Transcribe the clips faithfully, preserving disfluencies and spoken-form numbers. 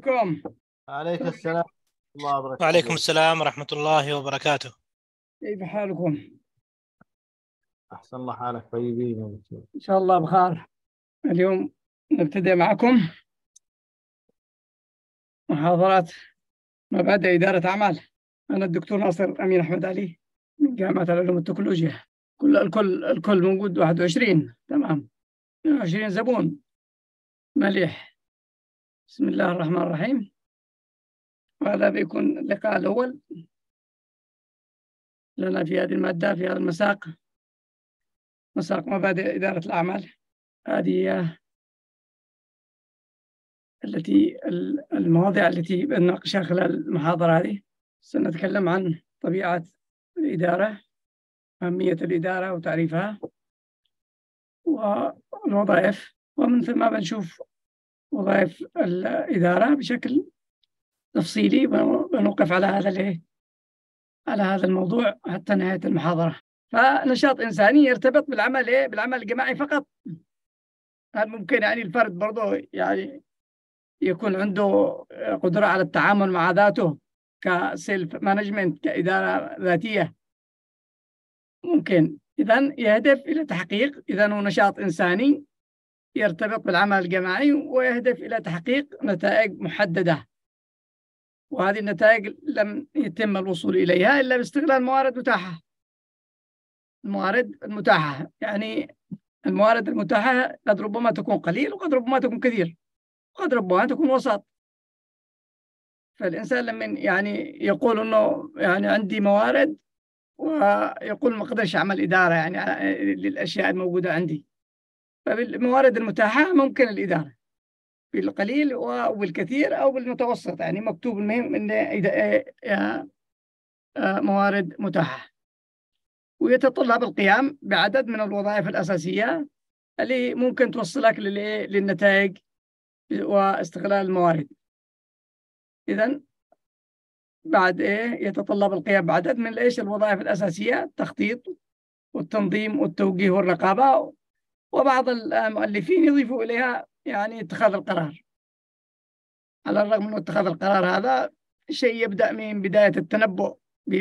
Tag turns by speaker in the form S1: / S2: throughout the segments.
S1: عليكم.
S2: عليك السلام ورحمة الله وبركاته.
S3: وعليكم السلام ورحمة الله وبركاته.
S1: كيف حالكم؟
S2: أحسن الله حالك، طيبين
S1: إن شاء الله بخير. اليوم نبتدئ معكم محاضرات مبادئ إدارة أعمال. أنا الدكتور ناصر أمين أحمد علي من جامعة العلوم والتكنولوجيا. كل الكل الكل موجود واحد وعشرين. تمام، اثنين وعشرين زبون. مليح. بسم الله الرحمن الرحيم. وهذا بيكون اللقاء الأول لنا في هذه المادة، في هذا المساق، مساق مبادئ إدارة الأعمال. هذه التي المواضيع التي بنناقشها خلال المحاضرة هذه. سنتكلم عن طبيعة الإدارة، أهمية الإدارة وتعريفها، والوظائف، ومن ثم بنشوف وظائف الإدارة بشكل تفصيلي. بنوقف على هذا على هذا الموضوع حتى نهاية المحاضرة. فنشاط إنساني يرتبط بالعمل إيه؟ بالعمل الجماعي فقط. هل ممكن يعني الفرد برضه يعني يكون عنده قدرة على التعامل مع ذاته كسيلف مانجمنت، كإدارة ذاتية؟ ممكن. إذن يهدف إلى تحقيق، إذن هو نشاط إنساني يرتبط بالعمل الجماعي ويهدف إلى تحقيق نتائج محددة، وهذه النتائج لم يتم الوصول إليها إلا باستغلال موارد متاحة. الموارد المتاحة يعني الموارد المتاحة قد ربما تكون قليل، وقد ربما تكون كثير، وقد ربما تكون وسط. فالإنسان لما يعني يقول إنه يعني عندي موارد، ويقول ما أقدرش أعمل إدارة يعني للأشياء الموجودة عندي. فبالموارد المتاحة ممكن الإدارة بالقليل وبالكثير أو بالمتوسط، يعني مكتوب المهم إن موارد متاحة. ويتطلب القيام بعدد من الوظائف الأساسية اللي ممكن توصلك للنتائج واستغلال الموارد. إذن بعد إيه يتطلب القيام بعدد من إيش الوظائف الأساسية: التخطيط والتنظيم والتوجيه والرقابة. وبعض المؤلفين يضيفوا إليها يعني اتخاذ القرار. على الرغم من اتخاذ القرار هذا شيء يبدأ من بداية التنبؤ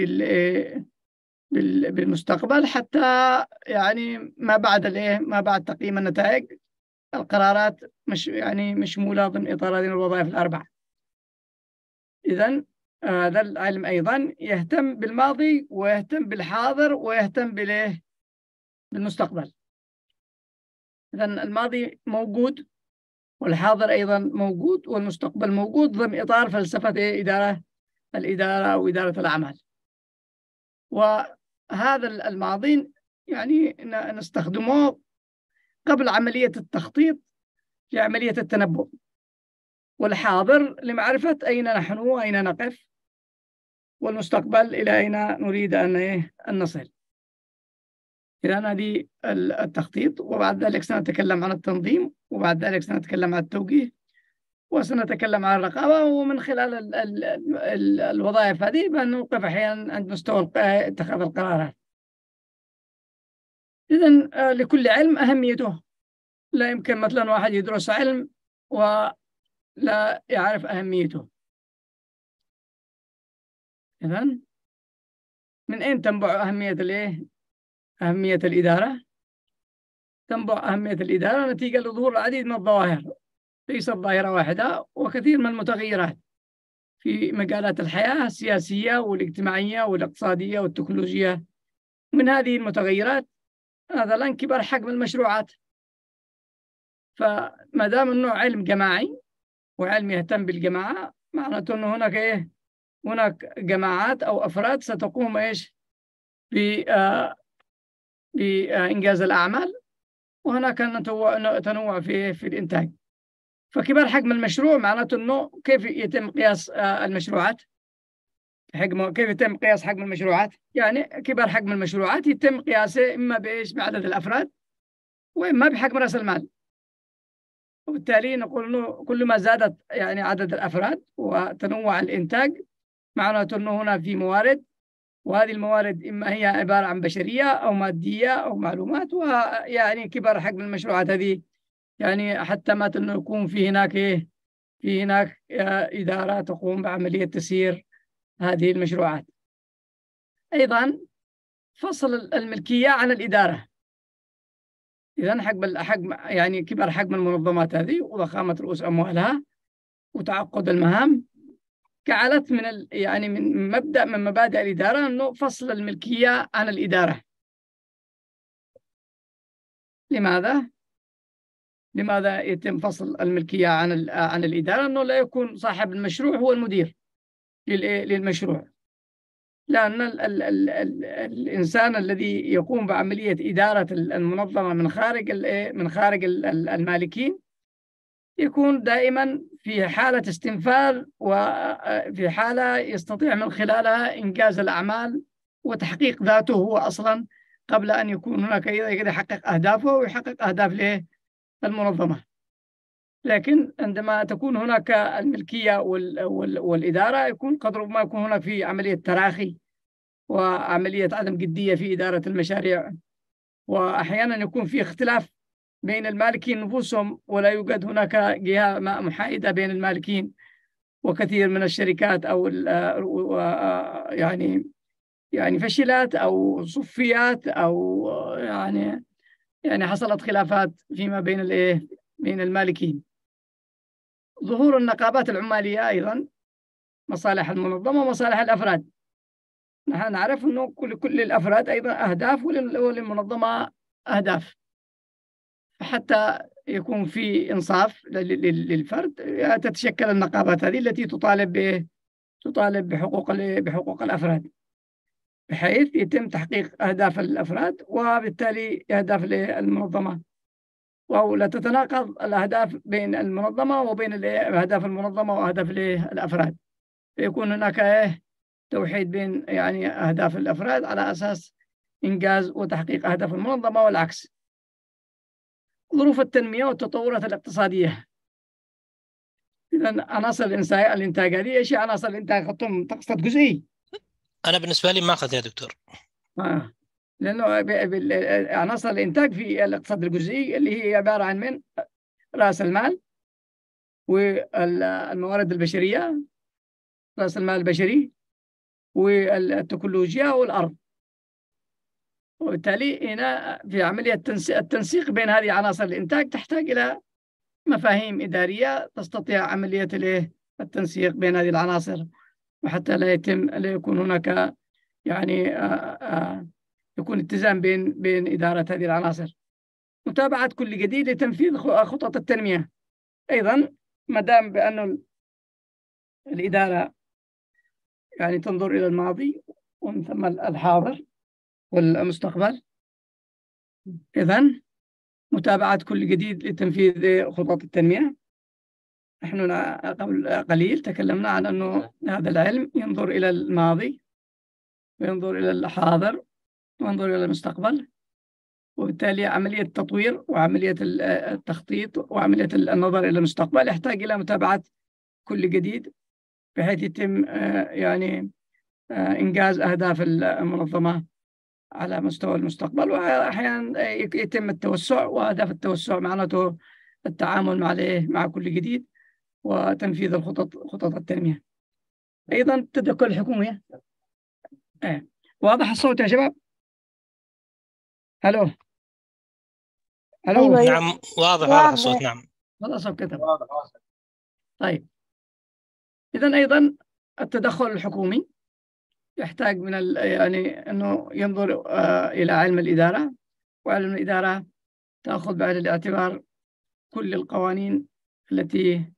S1: بالمستقبل حتى يعني ما بعد الايه ما بعد تقييم النتائج. القرارات مش يعني مشمولة ضمن إطار هذه الوظائف الأربعة. إذن هذا العلم أيضا يهتم بالماضي ويهتم بالحاضر ويهتم بالايه بالمستقبل. إذن الماضي موجود، والحاضر أيضا موجود، والمستقبل موجود ضمن إطار فلسفة إيه؟ إدارة الإدارة أو إدارة الأعمال. وهذا الماضي يعني نستخدمه قبل عملية التخطيط لعملية التنبؤ، والحاضر لمعرفة أين نحن وأين نقف، والمستقبل إلى أين نريد أن نصل. إذن هذه التخطيط. وبعد ذلك سنتكلم عن التنظيم، وبعد ذلك سنتكلم عن التوجيه، وسنتكلم عن الرقابة. ومن خلال ال ال ال الوظائف هذه بنوقف أحيانا عند مستوى اتخاذ القرارات. إذن لكل علم أهميته. لا يمكن مثلا واحد يدرس علم ولا يعرف أهميته. إذن من أين تنبع أهمية الإيه؟ أهمية الإدارة؟ تنبع أهمية الإدارة نتيجة لظهور العديد من الظواهر، ليست ظاهرة واحدة، وكثير من المتغيرات في مجالات الحياة السياسية والاجتماعية والاقتصادية والتكنولوجية. من هذه المتغيرات مثلا كبر حجم المشروعات. فما دام انه علم جماعي وعلم يهتم بالجماعة، معناته انه هناك ايه هناك جماعات او افراد ستقوم ايش بإنجاز الأعمال، وهناك تنوع في في الإنتاج. فكبر حجم المشروع معناته انه كيف يتم قياس المشروعات؟ حجم كيف يتم قياس حجم المشروعات؟ يعني كبر حجم المشروعات يتم قياسه اما بايش؟ بعدد الافراد، واما بحجم راس المال. وبالتالي نقول انه كل ما زادت يعني عدد الافراد وتنوع الانتاج، معناته انه هنا في موارد، وهذه الموارد اما هي عباره عن بشريه او ماديه او معلومات. ويعني كبر حجم المشروعات هذه يعني حتى ما انه يكون في هناك ايه في هناك إدارة تقوم بعملية تسيير هذه المشروعات. أيضا فصل الملكية عن الإدارة. إذن حجم حجم يعني كبر حجم المنظمات هذه وضخامة رؤوس أموالها وتعقد المهام جعلت من ال يعني من مبدأ من مبادئ الإدارة أنه فصل الملكية عن الإدارة. لماذا؟ لماذا يتم فصل الملكية عن عن الإدارة؟ أنه لا يكون صاحب المشروع هو المدير للمشروع، لأن ال ال ال ال الإنسان الذي يقوم بعملية إدارة المنظمة من خارج من خارج المالكين يكون دائما في حالة استنفاذ وفي حالة يستطيع من خلالها إنجاز الأعمال وتحقيق ذاته هو أصلا قبل أن يكون هناك يحقق أهدافه ويحقق أهداف المنظمة. لكن عندما تكون هناك الملكية والإدارة يكون قدر ما يكون هناك في عملية تراخي وعملية عدم جدية في إدارة المشاريع، وأحيانا يكون في اختلاف بين المالكين نفسهم ولا يوجد هناك جهة محايدة بين المالكين، وكثير من الشركات أو يعني يعني فشلت أو صفيات أو يعني يعني حصلت خلافات فيما بين الايه بين المالكين. ظهور النقابات العمالية أيضا مصالح المنظمة ومصالح الأفراد. نحن نعرف أنه كل كل الأفراد أيضا أهداف وللمنظمة أهداف، حتى يكون في إنصاف للفرد تتشكل النقابات هذه التي تطالب ب تطالب بحقوق بحقوق الأفراد بحيث يتم تحقيق أهداف الأفراد وبالتالي أهداف المنظمة، ولا تتناقض الأهداف بين المنظمة وبين أهداف المنظمة وأهداف الأفراد، فيكون هناك توحيد بين يعني أهداف الأفراد على أساس إنجاز وتحقيق أهداف المنظمة والعكس. ظروف التنمية والتطورات الاقتصادية. إذن عناصر الإنتاج هذه إيش عناصر الإنتاج؟ خطهم تقصد جزئي.
S3: أنا بالنسبة لي ما أخذ يا دكتور.
S1: آه. لأنه عناصر الإنتاج في الاقتصاد الجزئي اللي هي عبارة عن من رأس المال والموارد البشرية، رأس المال البشري والتكنولوجيا والأرض. وبالتالي هنا في عملية التنسيق بين هذه عناصر الإنتاج تحتاج إلى مفاهيم إدارية تستطيع عملية التنسيق بين هذه العناصر، وحتى لا يتم لا يكون هناك يعني آآ آآ يكون اتزان بين بين إدارة هذه العناصر. متابعة كل جديد لتنفيذ خطط التنمية. أيضا ما دام بأن الإدارة يعني تنظر إلى الماضي ومن ثم الحاضر والمستقبل، إذن متابعة كل جديد لتنفيذ خطط التنمية. نحن قبل قليل تكلمنا عن أنه هذا العلم ينظر إلى الماضي وينظر إلى الحاضر وينظر إلى المستقبل، وبالتالي عملية التطوير وعملية التخطيط وعملية النظر إلى المستقبل يحتاج إلى متابعة كل جديد بحيث يتم يعني إنجاز أهداف المنظمة على مستوى المستقبل، وأحيانا يتم التوسع، وأهداف التوسع معناته التعامل مع مع كل جديد وتنفيذ الخطط خطط التنمية. أيضا التدخل الحكومي. آه. واضح الصوت يا شباب؟ هلو هلو.
S4: أيوة.
S3: نعم واضح واضح الصوت. نعم
S1: خلاص كتب. طيب إذن أيضا التدخل الحكومي يحتاج من ال يعني أنه ينظر آه إلى علم الإدارة، وعلم الإدارة تأخذ بعين الاعتبار كل القوانين التي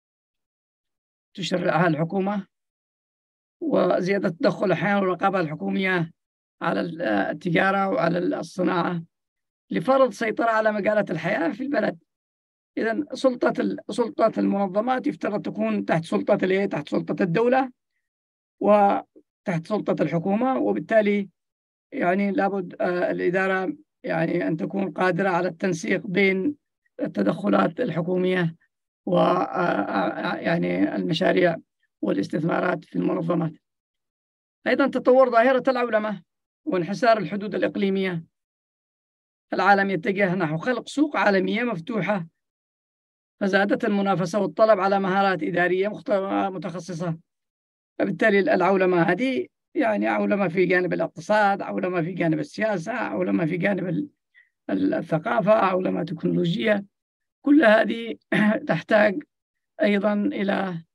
S1: تشرعها الحكومة، وزيادة التدخل أحيانا الرقابة الحكومية على التجارة وعلى الصناعة لفرض سيطرة على مجالات الحياة في البلد. إذن سلطة سلطة المنظمات يفترض تكون تحت سلطة الإيه؟ تحت سلطة الدولة وتحت سلطة الحكومة، وبالتالي يعني لابد آه الإدارة يعني أن تكون قادرة على التنسيق بين التدخلات الحكومية و آه يعني المشاريع والاستثمارات في المنظمات. أيضا تطور ظاهرة العولمة وانحسار الحدود الإقليمية. العالم يتجه نحو خلق سوق عالمية مفتوحة فزادت المنافسة والطلب على مهارات إدارية متخصصة. فبالتالي العولمة هذه يعني عولمة في جانب الاقتصاد، عولمة في جانب السياسة، عولمة في جانب الثقافة، عولمة تكنولوجية، كل هذه تحتاج أيضا إلى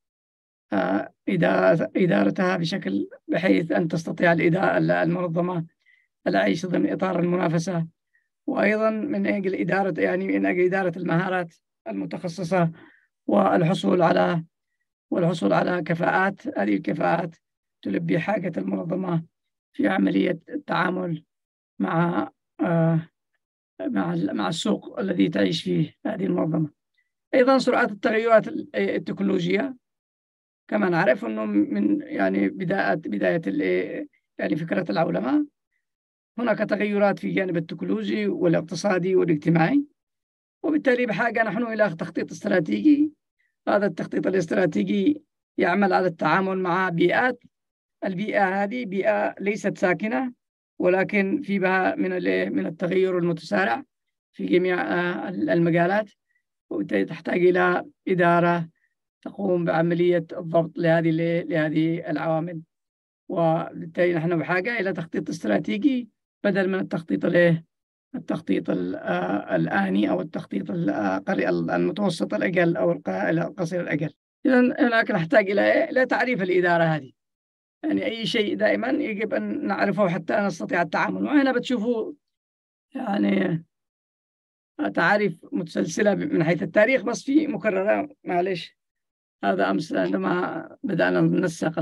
S1: إدارتها بشكل بحيث أن تستطيع المنظمة العيش ضمن إطار المنافسة، وأيضا من أجل إدارة يعني من أجل إدارة المهارات المتخصصة والحصول على والحصول على كفاءات. هذه الكفاءات تلبي حاجة المنظمة في عملية التعامل مع آه مع مع السوق الذي تعيش فيه هذه المنظمة. أيضا سرعة التغيرات التكنولوجية، كما نعرف أنه من يعني بداية بداية يعني فكرة العولمة هناك تغيرات في جانب التكنولوجي والاقتصادي والاجتماعي، وبالتالي بحاجة نحن إلى تخطيط استراتيجي. هذا التخطيط الاستراتيجي يعمل على التعامل مع بيئات. البيئة هذه بيئة ليست ساكنة، ولكن في بها من من التغير المتسارع في جميع المجالات، وبالتالي تحتاج إلى إدارة تقوم بعملية الضبط لهذه لهذه العوامل. وبالتالي نحن بحاجة إلى تخطيط استراتيجي بدل من التخطيط الايه التخطيط الآني أو التخطيط المتوسط الأجل أو القصير الأجل. إذا هناك نحتاج إلى إلى تعريف الإدارة هذه. يعني أي شيء دائما يجب أن نعرفه حتى نستطيع التعامل. وهنا بتشوفوا يعني تعاريف متسلسلة من حيث التاريخ، بس في مكررة. معلش، هذا أمس عندما بدأنا ننسق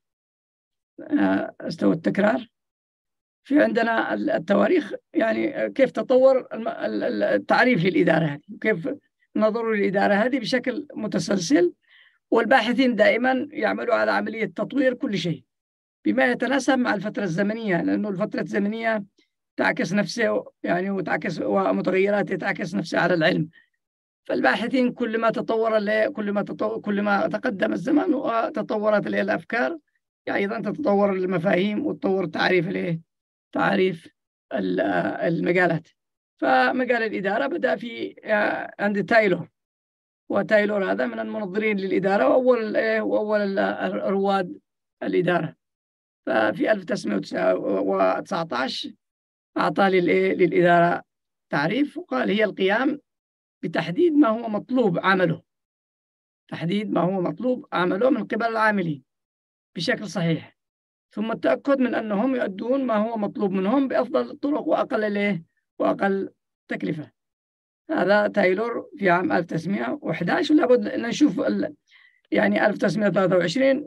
S1: استوى التكرار. في عندنا التواريخ، يعني كيف تطور التعريف للإدارة هذه، وكيف نظروا للإدارة هذه بشكل متسلسل. والباحثين دائما يعملوا على عملية تطوير كل شيء بما يتناسب مع الفترة الزمنية، لأنه الفترة الزمنية تعكس نفسه يعني وتعكس ومتغيرات تعكس نفسها على العلم. فالباحثين كل ما تطور كل ما تطور كل ما تقدم الزمن وتطورت الأفكار، يعني أيضا تتطور المفاهيم وتطور تعريف الايه تعريف المجالات. فمجال الإدارة بدأ في عند تايلور، وتايلور هذا من المنظرين للإدارة وأول وأول رواد الإدارة. ففي ألف وتسعمائة وتسعة عشر أعطى للإدارة تعريف وقال هي القيام بتحديد ما هو مطلوب عمله تحديد ما هو مطلوب عمله من قبل العاملين بشكل صحيح، ثم التأكد من أنهم يؤدون ما هو مطلوب منهم بأفضل الطرق وأقل له وأقل تكلفة. هذا تايلور في عام ألف وتسعمائة وأحد عشر. لابد أن نشوف يعني ألف وتسعمائة وثلاثة وعشرين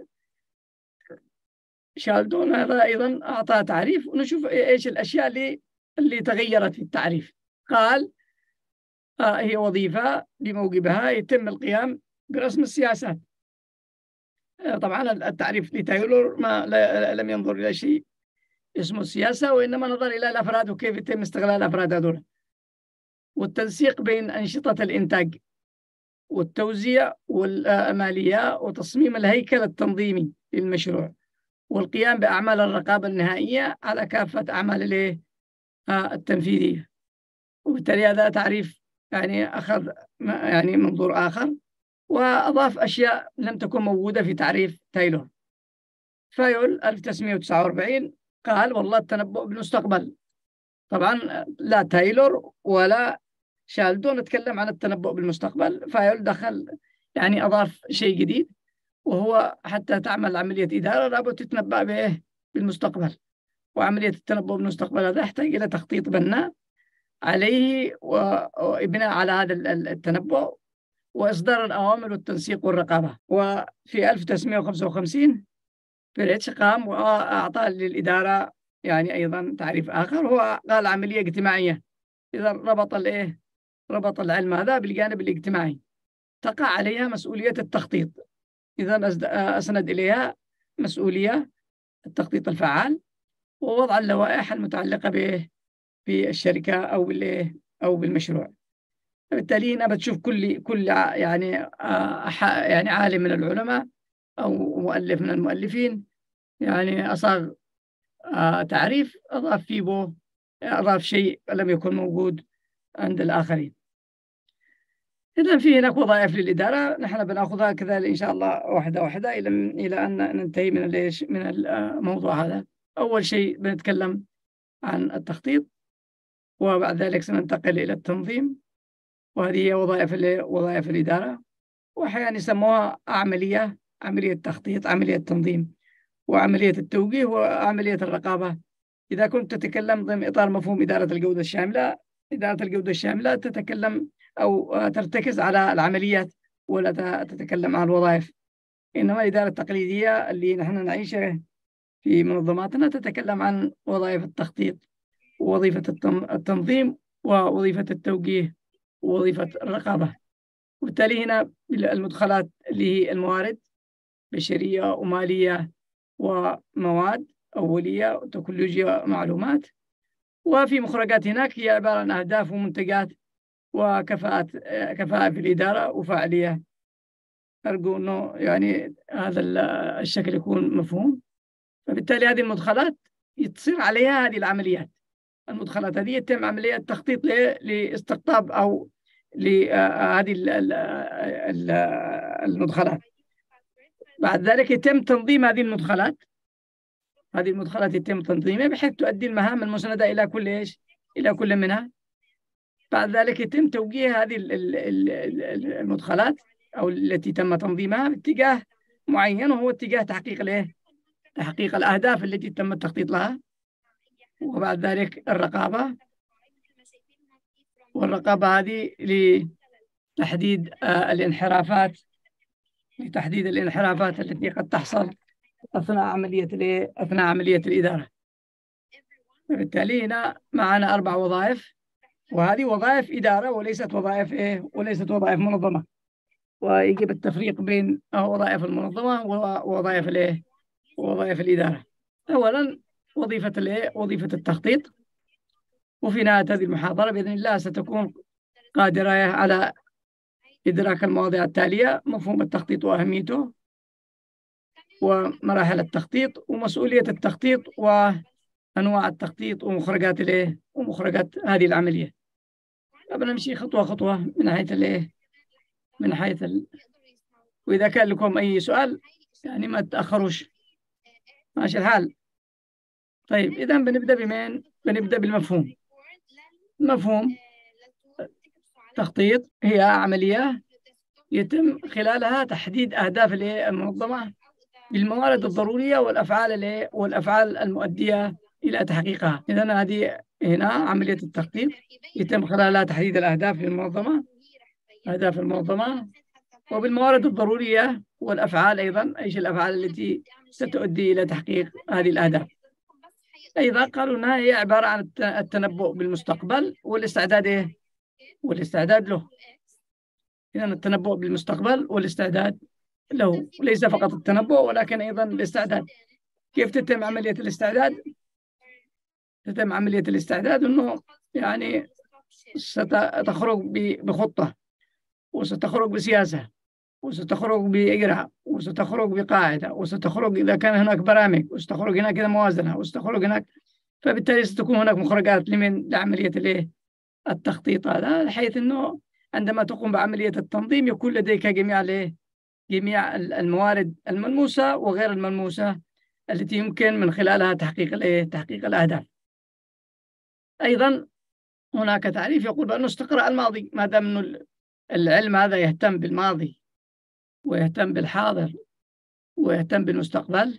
S1: شالدون هذا أيضا أعطى تعريف، ونشوف إيش الأشياء اللي اللي تغيرت في التعريف. قال آه هي وظيفة بموجبها يتم القيام برسم السياسات. آه طبعا التعريف لتايلور ما لم ينظر إلى شيء اسمه السياسة، وإنما نظر إلى الأفراد وكيف يتم استغلال الأفراد هذول، والتنسيق بين أنشطة الإنتاج والتوزيع والمالية وتصميم الهيكل التنظيمي للمشروع، والقيام بأعمال الرقابة النهائية على كافة أعمال التنفيذية. وبالتالي هذا تعريف يعني أخذ يعني منظور آخر، وأضاف أشياء لم تكن موجودة في تعريف تايلور. فايول ألف وتسعمائة وتسعة وأربعين قال والله التنبؤ بالمستقبل. طبعا لا تايلور ولا شالدون نتكلم عن التنبؤ بالمستقبل. فايول دخل يعني أضاف شيء جديد، وهو حتى تعمل عملية إدارة لابد تتنبأ به بالمستقبل. وعملية التنبؤ بالمستقبل هذا يحتاج إلى تخطيط بناء عليه وإبناء على هذا التنبؤ وإصدار الأوامر والتنسيق والرقابة. وفي ألف وتسعمائة وخمسة وخمسين بيريتش قام وأعطى للإدارة يعني أيضا تعريف آخر، هو قال عملية اجتماعية. إذا ربط الإيه ربط العلم هذا بالجانب الاجتماعي، تقع عليها مسؤولية التخطيط. إذا أسند إليها مسؤولية التخطيط الفعال ووضع اللوائح المتعلقة به بالشركة أو بالإيه أو بالمشروع. بالتالي هنا بتشوف كل كل يعني يعني عالم من العلماء أو مؤلف من المؤلفين يعني أصاغ تعريف أضاف فيه به أضاف شيء لم يكن موجود عند الآخرين. إذا في هناك وظائف للإدارة، نحن بنأخذها كذلك إن شاء الله واحدة واحدة إلى إلى أن ننتهي من ليش من الموضوع هذا. أول شيء بنتكلم عن التخطيط، وبعد ذلك سننتقل إلى التنظيم، وهذه هي وظائف وظائف الإدارة، وأحيانا يسموها عملية عملية تخطيط، عملية تنظيم، وعملية التوجيه، وعملية الرقابة. إذا كنت تتكلم ضمن إطار مفهوم إدارة الجودة الشاملة، إدارة الجودة الشاملة تتكلم أو ترتكز على العمليات ولا تتكلم عن الوظائف. إنما الإدارة التقليدية اللي نحن نعيشها في منظماتنا تتكلم عن وظائف التخطيط، ووظيفة التنظيم، ووظيفة التوجيه، ووظيفة الرقابة. وبالتالي هنا المدخلات اللي هي الموارد بشرية ومالية ومواد أولية وتكنولوجيا معلومات، وفي مخرجات هناك هي عبارة عن أهداف ومنتجات وكفاءة كفاءة في الإدارة وفاعلية. أرجو أنه يعني هذا الشكل يكون مفهوم. فبالتالي هذه المدخلات يتصير عليها هذه العمليات. المدخلات هذه يتم عملية تخطيط لاستقطاب أو لهذه المدخلات. بعد ذلك يتم تنظيم هذه المدخلات. هذه المدخلات يتم تنظيمها بحيث تؤدي المهام المسندة إلى كل إيش؟ إلى كل منها. بعد ذلك يتم توجيه هذه المدخلات أو التي تم تنظيمها باتجاه معين، وهو اتجاه تحقيق الإيه؟ تحقيق الأهداف التي تم التخطيط لها. وبعد ذلك الرقابة، والرقابة هذه لتحديد الانحرافات لتحديد الانحرافات التي قد تحصل أثناء عملية أثناء عملية الإدارة. وبالتالي هنا معنا أربع وظائف، وهذه وظائف إدارة وليست وظائف إيه وليست وظائف منظمة. ويجب التفريق بين وظائف المنظمة ووظائف الإيه ووظائف الإدارة. أولاً وظيفة الإيه وظيفة التخطيط. وفي نهاية هذه المحاضرة بإذن الله ستكون قادرة على إدراك المواضيع التالية: مفهوم التخطيط وأهميته، ومراحل التخطيط، ومسؤولية التخطيط، وأنواع التخطيط، ومخرجات الإيه ومخرجات هذه العملية. بنمشي خطوة خطوة من حيث الإيه من حيث ال... وإذا كان لكم أي سؤال يعني ما تتأخروش. ماشي الحال. طيب إذا بنبدأ بمين؟ بنبدأ بالمفهوم. المفهوم تخطيط هي عملية يتم خلالها تحديد أهداف المنظمة بالموارد الضرورية والأفعال والأفعال المؤدية إلى تحقيقها. إذن هذه هنا عملية التخطيط يتم خلالها تحديد الأهداف للمنظمة أهداف المنظمة وبالموارد الضرورية والأفعال أيضا، أيش الأفعال التي ستؤدي إلى تحقيق هذه الأهداف. أيضا قالوا أنها هي عبارة عن التنبؤ بالمستقبل والاستعداد إيه؟ والاستعداد له. إذن التنبؤ بالمستقبل والاستعداد له، ليس فقط التنبؤ ولكن أيضا الاستعداد. كيف تتم عملية الاستعداد؟ تتم عملية الاستعداد أنه يعني ستخرج بخطة، وستخرج بسياسة، وستخرج بإجراء، وستخرج بقاعدة، وستخرج إذا كان هناك برامج، وستخرج هناك موازنة، وستخرج هناك. فبالتالي ستكون هناك مخرجات لمن لعملية الايه التخطيط هذا، بحيث أنه عندما تقوم بعملية التنظيم يكون لديك جميع الايه جميع الموارد الملموسة وغير الملموسة التي يمكن من خلالها تحقيق الايه تحقيق الأهداف. أيضا هناك تعريف يقول بأنه استقراء الماضي، ما دام أنه العلم هذا يهتم بالماضي ويهتم بالحاضر ويهتم بالمستقبل،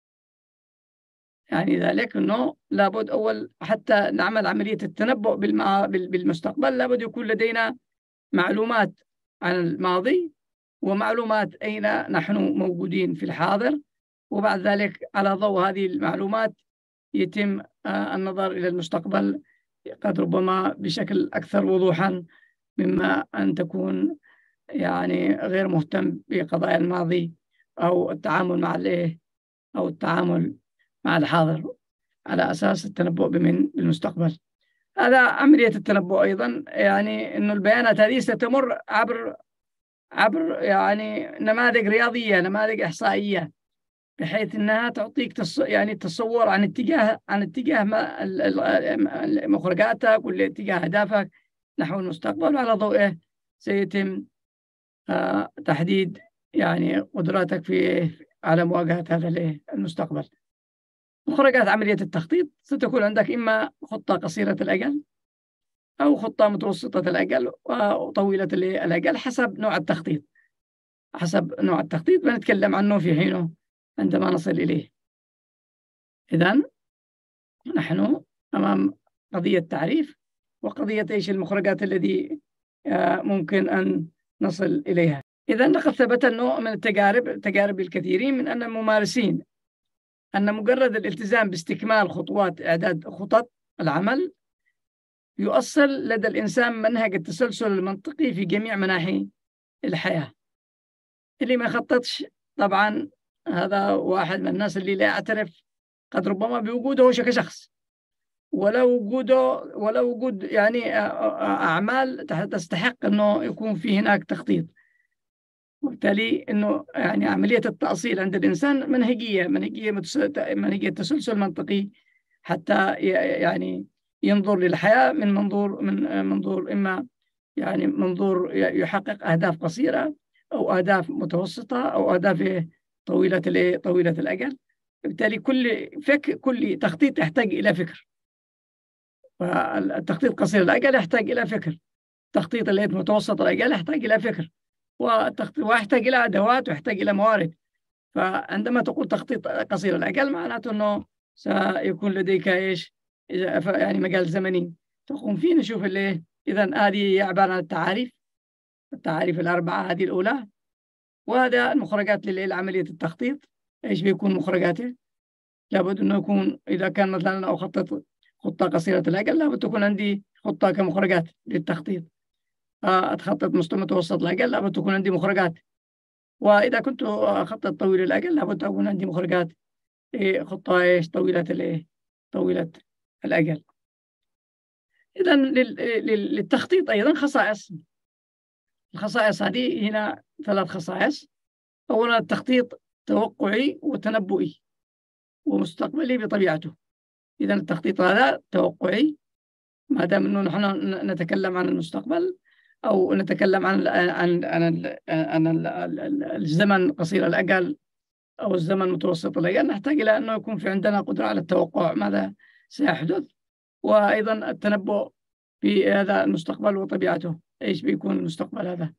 S1: يعني ذلك أنه لابد أول حتى نعمل عملية التنبؤ بالمستقبل لابد يكون لدينا معلومات عن الماضي ومعلومات أين نحن موجودين في الحاضر، وبعد ذلك على ضوء هذه المعلومات يتم النظر إلى المستقبل قد ربما بشكل أكثر وضوحا مما أن تكون يعني غير مهتم بقضايا الماضي أو التعامل مع الإيه أو التعامل مع الحاضر على أساس التنبؤ بمن بالمستقبل. هذا عملية التنبؤ. أيضا يعني إنه البيانات هذه ستمر عبر عبر يعني نماذج رياضية، نماذج إحصائية، بحيث إنها تعطيك تص... يعني تصور عن اتجاه عن اتجاه ما مخرجاتك والاتجاه أهدافك نحو المستقبل، وعلى ضوئه سيتم آه تحديد يعني قدراتك في على مواجهة هذا المستقبل. مخرجات عملية التخطيط ستكون عندك إما خطة قصيرة الأجل أو خطة متوسطة الأجل وطويلة الأجل حسب نوع التخطيط. حسب نوع التخطيط بنتكلم عنه في حينه عندما نصل إليه. إذن نحن أمام قضية تعريف وقضية إيش المخرجات التي ممكن أن نصل إليها. إذن لقد ثبت أنه من التجارب تجارب الكثيرين من أن الممارسين أن مجرد الالتزام باستكمال خطوات إعداد خطط العمل يؤصل لدى الإنسان منهج التسلسل المنطقي في جميع مناحي الحياة. اللي ما خططش طبعا هذا واحد من الناس اللي لا يعترف قد ربما بوجوده كشخص، ولا وجوده ولا وجود يعني أعمال تستحق أنه يكون في هناك تخطيط. وبالتالي أنه يعني عملية التأصيل عند الإنسان منهجية منهجية منهجية تسلسل منطقي حتى يعني ينظر للحياة من منظور من منظور إما يعني منظور يحقق أهداف قصيرة أو أهداف متوسطة أو أهداف طويلة طويلة الأجل. بالتالي كل فكر كل تخطيط يحتاج إلى فكر، والتخطيط قصير الأجل يحتاج إلى فكر، التخطيط اللي متوسط الأجل يحتاج إلى فكر، والتخطيط ويحتاج إلى أدوات ويحتاج إلى موارد. فعندما تقول تخطيط قصير الأجل معناته أنه سيكون لديك إيش يعني مجال زمني تقوم فيه. نشوف اللي إذن هذه عبارة عن التعاريف التعاريف الأربعة هذه الأولى، وهذا المخرجات لعملية التخطيط. إيش بيكون مخرجاته؟ لابد أنه يكون إذا كان مثلا أو خطط خطة قصيرة الأجل لابد تكون عندي خطة كمخرجات للتخطيط. أتخطط متوسط الأجل لابد تكون عندي مخرجات، وإذا كنت أخطط طويل الأجل لابد تكون عندي مخرجات خطة إيش طويلة الإيه طويلة الأجل. إذا للتخطيط أيضا خصائص. الخصائص هذه هنا ثلاث خصائص. أولا التخطيط توقعي وتنبؤي ومستقبلي بطبيعته. إذا التخطيط هذا توقعي ما دام أنه نحن نتكلم عن المستقبل أو نتكلم عن عن عن, عن الزمن قصير الأجل أو الزمن متوسط الأجل، نحتاج إلى أنه يكون في عندنا قدرة على التوقع ماذا سيحدث، وأيضا التنبؤ في هذا المستقبل وطبيعته. إيش بيكون المستقبل هذا؟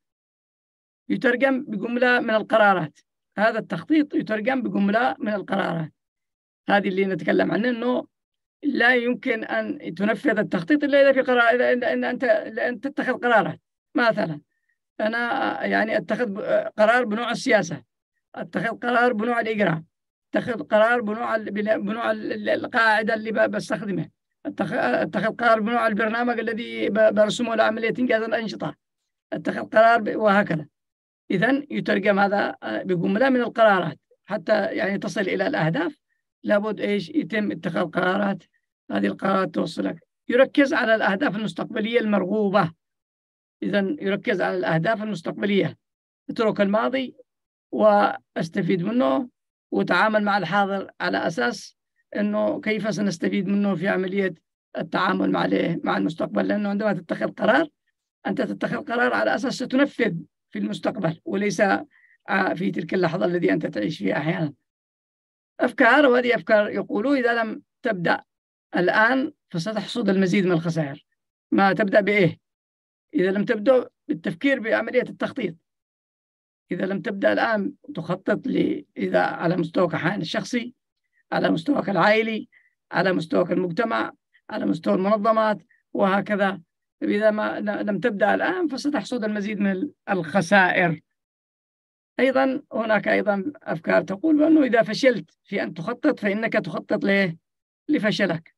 S1: يترجم بجملة من القرارات. هذا التخطيط يترجم بجملة من القرارات. هذه اللي نتكلم عنه، أنه لا يمكن أن تنفذ التخطيط إلا إذا في قرار، إلا أن أنت أن تتخذ قرارات. مثلا أنا يعني أتخذ قرار بنوع السياسة، أتخذ قرار بنوع الإجراء، أتخذ قرار بنوع بنوع القاعدة اللي بستخدمها، أتخذ قرار بنوع البرنامج الذي برسمه لعملية إنجاز الأنشطة، أتخذ قرار وهكذا. إذن يترجم هذا بجملة من القرارات حتى يعني تصل إلى الأهداف. لابد إيش يتم اتخاذ قرارات. هذه القرارات توصلك. يركز على الأهداف المستقبلية المرغوبة. إذن يركز على الأهداف المستقبلية. اترك الماضي واستفيد منه وتعامل مع الحاضر على أساس أنه كيف سنستفيد منه في عملية التعامل مع مع المستقبل. لأنه عندما تتخذ قرار أنت تتخذ قرار على أساس ستنفذ في المستقبل وليس في تلك اللحظة التي أنت تعيش فيها أحيانا. أفكار، وهذه أفكار يقولوا إذا لم تبدأ الآن فستحصد المزيد من الخسائر. ما تبدأ بإيه؟ إذا لم تبدأ بالتفكير بعملية التخطيط، إذا لم تبدأ الآن تخطط لي إذا على مستواك الشخصي، على مستواك العائلي، على مستواك المجتمع، على مستوى المنظمات وهكذا، إذا ما لم تبدأ الآن فستحصد المزيد من الخسائر. أيضا هناك أيضا أفكار تقول بأنه إذا فشلت في أن تخطط فإنك تخطط له لفشلك.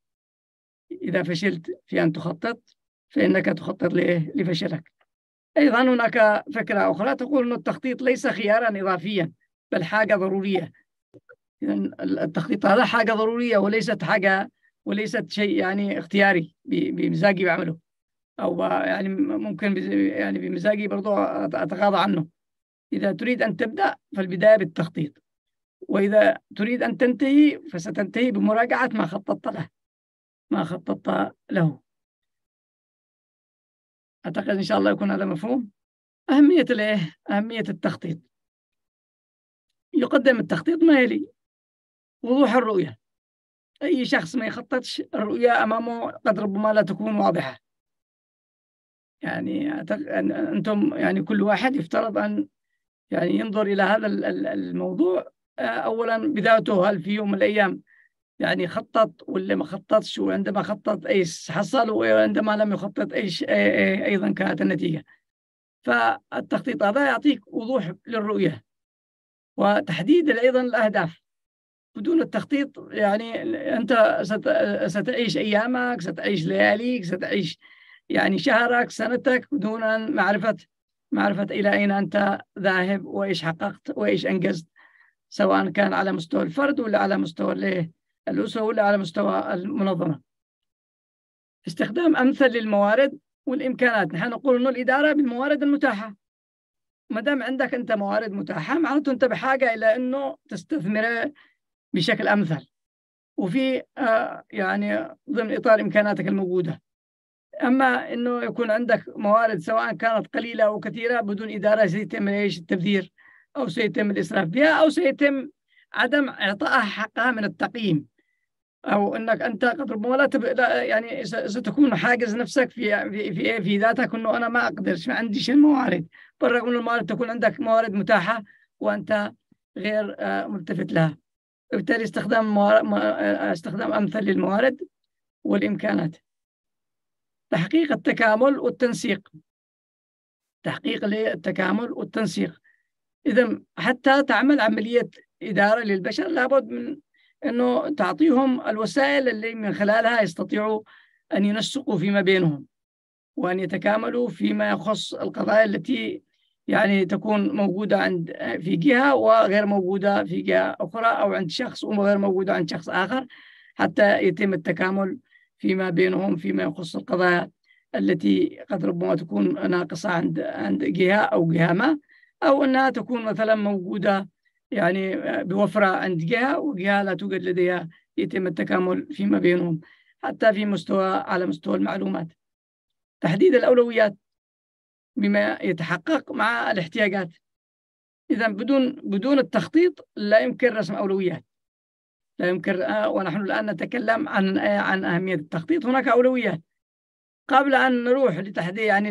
S1: إذا فشلت في أن تخطط فإنك تخطط له لفشلك. أيضا هناك فكرة أخرى تقول أن التخطيط ليس خيارا إضافيا بل حاجة ضرورية. إذن التخطيط هذا حاجة ضرورية وليست حاجة وليست شيء يعني اختياري بمزاجي بعمله، أو يعني ممكن يعني بمزاجي برضو أتغاضى عنه. إذا تريد أن تبدأ فالبداية بالتخطيط، وإذا تريد أن تنتهي فستنتهي بمراجعة ما خططت له ما خططت له. أعتقد إن شاء الله يكون هذا مفهوم. أهمية الإيه؟ أهمية التخطيط. يقدم التخطيط ما يلي: وضوح الرؤية. أي شخص ما يخططش الرؤية أمامه قد ربما لا تكون واضحة. يعني أنتم يعني كل واحد يفترض أن يعني ينظر إلى هذا الموضوع أولا بذاته، هل في يوم من الأيام يعني خطط ولا ما خططش، وعندما خطط ايش حصل، وعندما لم يخطط ايش ايضا كانت النتيجة. فالتخطيط هذا يعطيك وضوح للرؤية وتحديد ايضا الاهداف. بدون التخطيط يعني انت ستعيش ايامك، ستعيش لياليك، ستعيش يعني شهرك، سنتك، بدون معرفة معرفة الى اين انت ذاهب، وايش حققت وايش انجزت، سواء كان على مستوى الفرد ولا على مستوى الايه الأسرة ولا على مستوى المنظمة. استخدام أمثل للموارد والإمكانات. نحن نقول أن الإدارة بالموارد المتاحة. ما دام عندك أنت موارد متاحة، معناته أنت بحاجة إلى أنه تستثمرها بشكل أمثل، وفي آه يعني ضمن إطار إمكاناتك الموجودة. أما أنه يكون عندك موارد سواء كانت قليلة أو كثيرة بدون إدارة، سيتم إيش التبذير، أو سيتم الإسراف بها، أو سيتم عدم إعطائها حقها من التقييم، أو أنك أنت قد ربما لا, تب... لا يعني ستكون حاجز نفسك في في في, في ذاتك، أنه أنا ما أقدرش، ما عنديش الموارد، بالرغم أن الموارد تكون عندك موارد متاحة وأنت غير ملتفت لها. وبالتالي استخدام موارد... استخدام أمثل للموارد والإمكانات. تحقيق التكامل والتنسيق. تحقيق التكامل والتنسيق. إذا حتى تعمل عملية إدارة للبشر لابد من أنه تعطيهم الوسائل اللي من خلالها يستطيعوا أن ينسقوا فيما بينهم، وأن يتكاملوا فيما يخص القضايا التي يعني تكون موجودة عند في جهة وغير موجودة في جهة أخرى، أو عند شخص وغير موجودة عند شخص آخر، حتى يتم التكامل فيما بينهم فيما يخص القضايا التي قد ربما تكون ناقصة عند عند جهة أو جهة ما، أو أنها تكون مثلا موجودة يعني بوفرة عند جهة وجهة لا توجد لديها، يتم التكامل فيما بينهم حتى في مستوى على مستوى المعلومات. تحديد الأولويات بما يتحقق مع الاحتياجات. إذا بدون بدون التخطيط لا يمكن رسم أولويات، لا يمكن. ونحن الآن نتكلم عن عن أهمية التخطيط. هناك أولويات. قبل أن نروح لتحديد يعني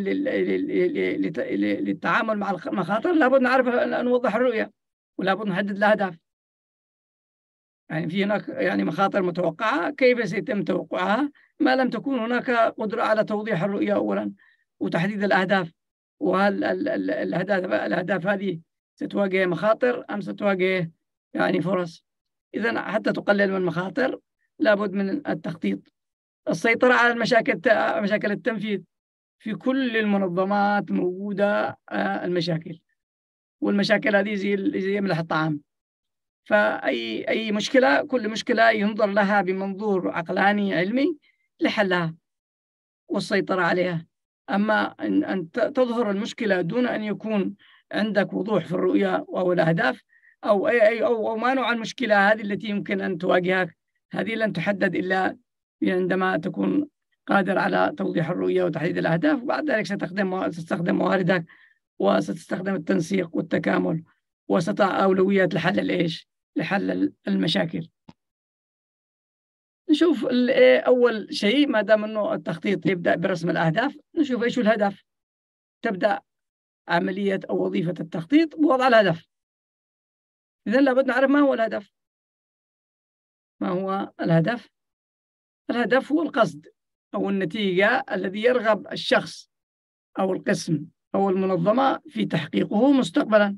S1: للتعامل مع المخاطر، لابد نعرف أن نوضح الرؤية، ولابد نحدد الأهداف. يعني في هناك يعني مخاطر متوقعة، كيف سيتم توقعها ما لم تكون هناك قدرة على توضيح الرؤية أولا وتحديد الأهداف. وهل الأهداف الأهداف هذه ستواجه مخاطر أم ستواجه يعني فرص؟ إذا حتى تقلل من المخاطر لابد من التخطيط. السيطرة على المشاكل مشاكل التنفيذ. في كل المنظمات موجودة المشاكل، والمشاكل هذه زي زي ملح الطعام. فأي أي مشكلة، كل مشكلة ينظر لها بمنظور عقلاني علمي لحلها والسيطرة عليها. أما أن, أن تظهر المشكلة دون أن يكون عندك وضوح في الرؤية أو الأهداف، أو أي أي أو, أو ما نوع المشكلة هذه التي يمكن أن تواجهك، هذه لن تحدد إلا عندما تكون قادر على توضيح الرؤية وتحديد الأهداف. وبعد ذلك ستستخدم تستخدم مواردك، وستستخدم التنسيق والتكامل، وستضع أولويات لحل الإيش؟ لحل المشاكل. نشوف أول شيء، ما دام أنه التخطيط يبدأ برسم الأهداف، نشوف إيش الهدف. تبدأ عملية أو وظيفة التخطيط بوضع الهدف. إذن لابد نعرف ما هو الهدف. ما هو الهدف؟ الهدف هو القصد أو النتيجة الذي يرغب الشخص أو القسم أو المنظمة في تحقيقه مستقبلا.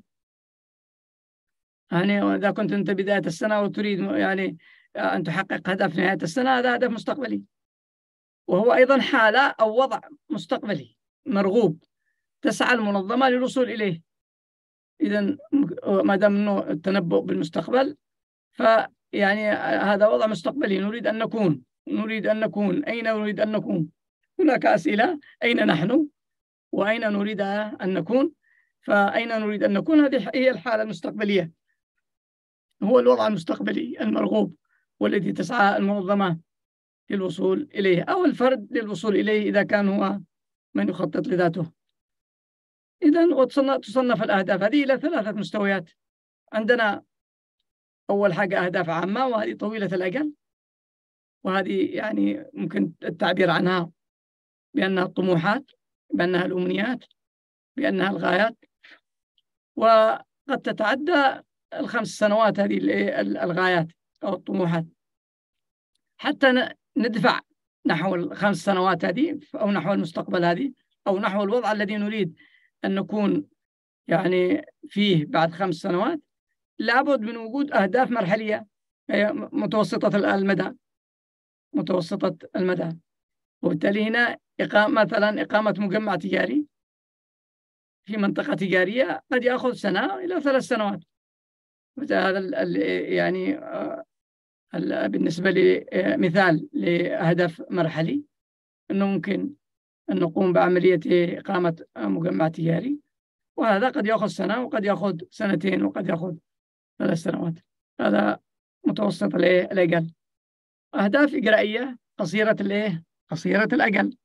S1: يعني إذا كنت أنت بداية السنة وتريد يعني أن تحقق هدف نهاية السنة، هذا هدف مستقبلي، وهو أيضا حالة أو وضع مستقبلي مرغوب تسعى المنظمة للوصول إليه. إذن ما دام أنه التنبؤ بالمستقبل، فيعني هذا وضع مستقبلي نريد أن نكون نريد أن نكون أين نريد أن نكون؟ هناك أسئلة: أين نحن؟ وأين نريد أن نكون؟ فأين نريد أن نكون؟ هذه هي الحالة المستقبلية، هو الوضع المستقبلي المرغوب والذي تسعى المنظمة للوصول إليه، أو الفرد للوصول إليه إذا كان هو من يخطط لذاته. إذن وتصنف الأهداف هذه إلى ثلاثة مستويات. عندنا أول حاجة أهداف عامة، وهذه طويلة الأجل، وهذه يعني ممكن التعبير عنها بأنها الطموحات، بأنها الأمنيات، بأنها الغايات، وقد تتعدى الخمس سنوات هذه الغايات أو الطموحات، حتى ندفع نحو الخمس سنوات هذه أو نحو المستقبل هذه أو نحو الوضع الذي نريد أن نكون يعني فيه بعد خمس سنوات. لابد من وجود أهداف مرحلية متوسطة المدى متوسطة المدى وبالتالي هنا إقامة مثلا إقامة مجمع تجاري في منطقة تجارية قد يأخذ سنة إلى ثلاث سنوات. هذا يعني بالنسبة لي مثال لهدف مرحلي، أنه ممكن أن نقوم بعملية إقامة مجمع تجاري، وهذا قد يأخذ سنة وقد يأخذ سنتين وقد يأخذ ثلاث سنوات. هذا متوسط الأجل. أهداف إجرائية قصيرة الإيه؟ قصيرة الأجل.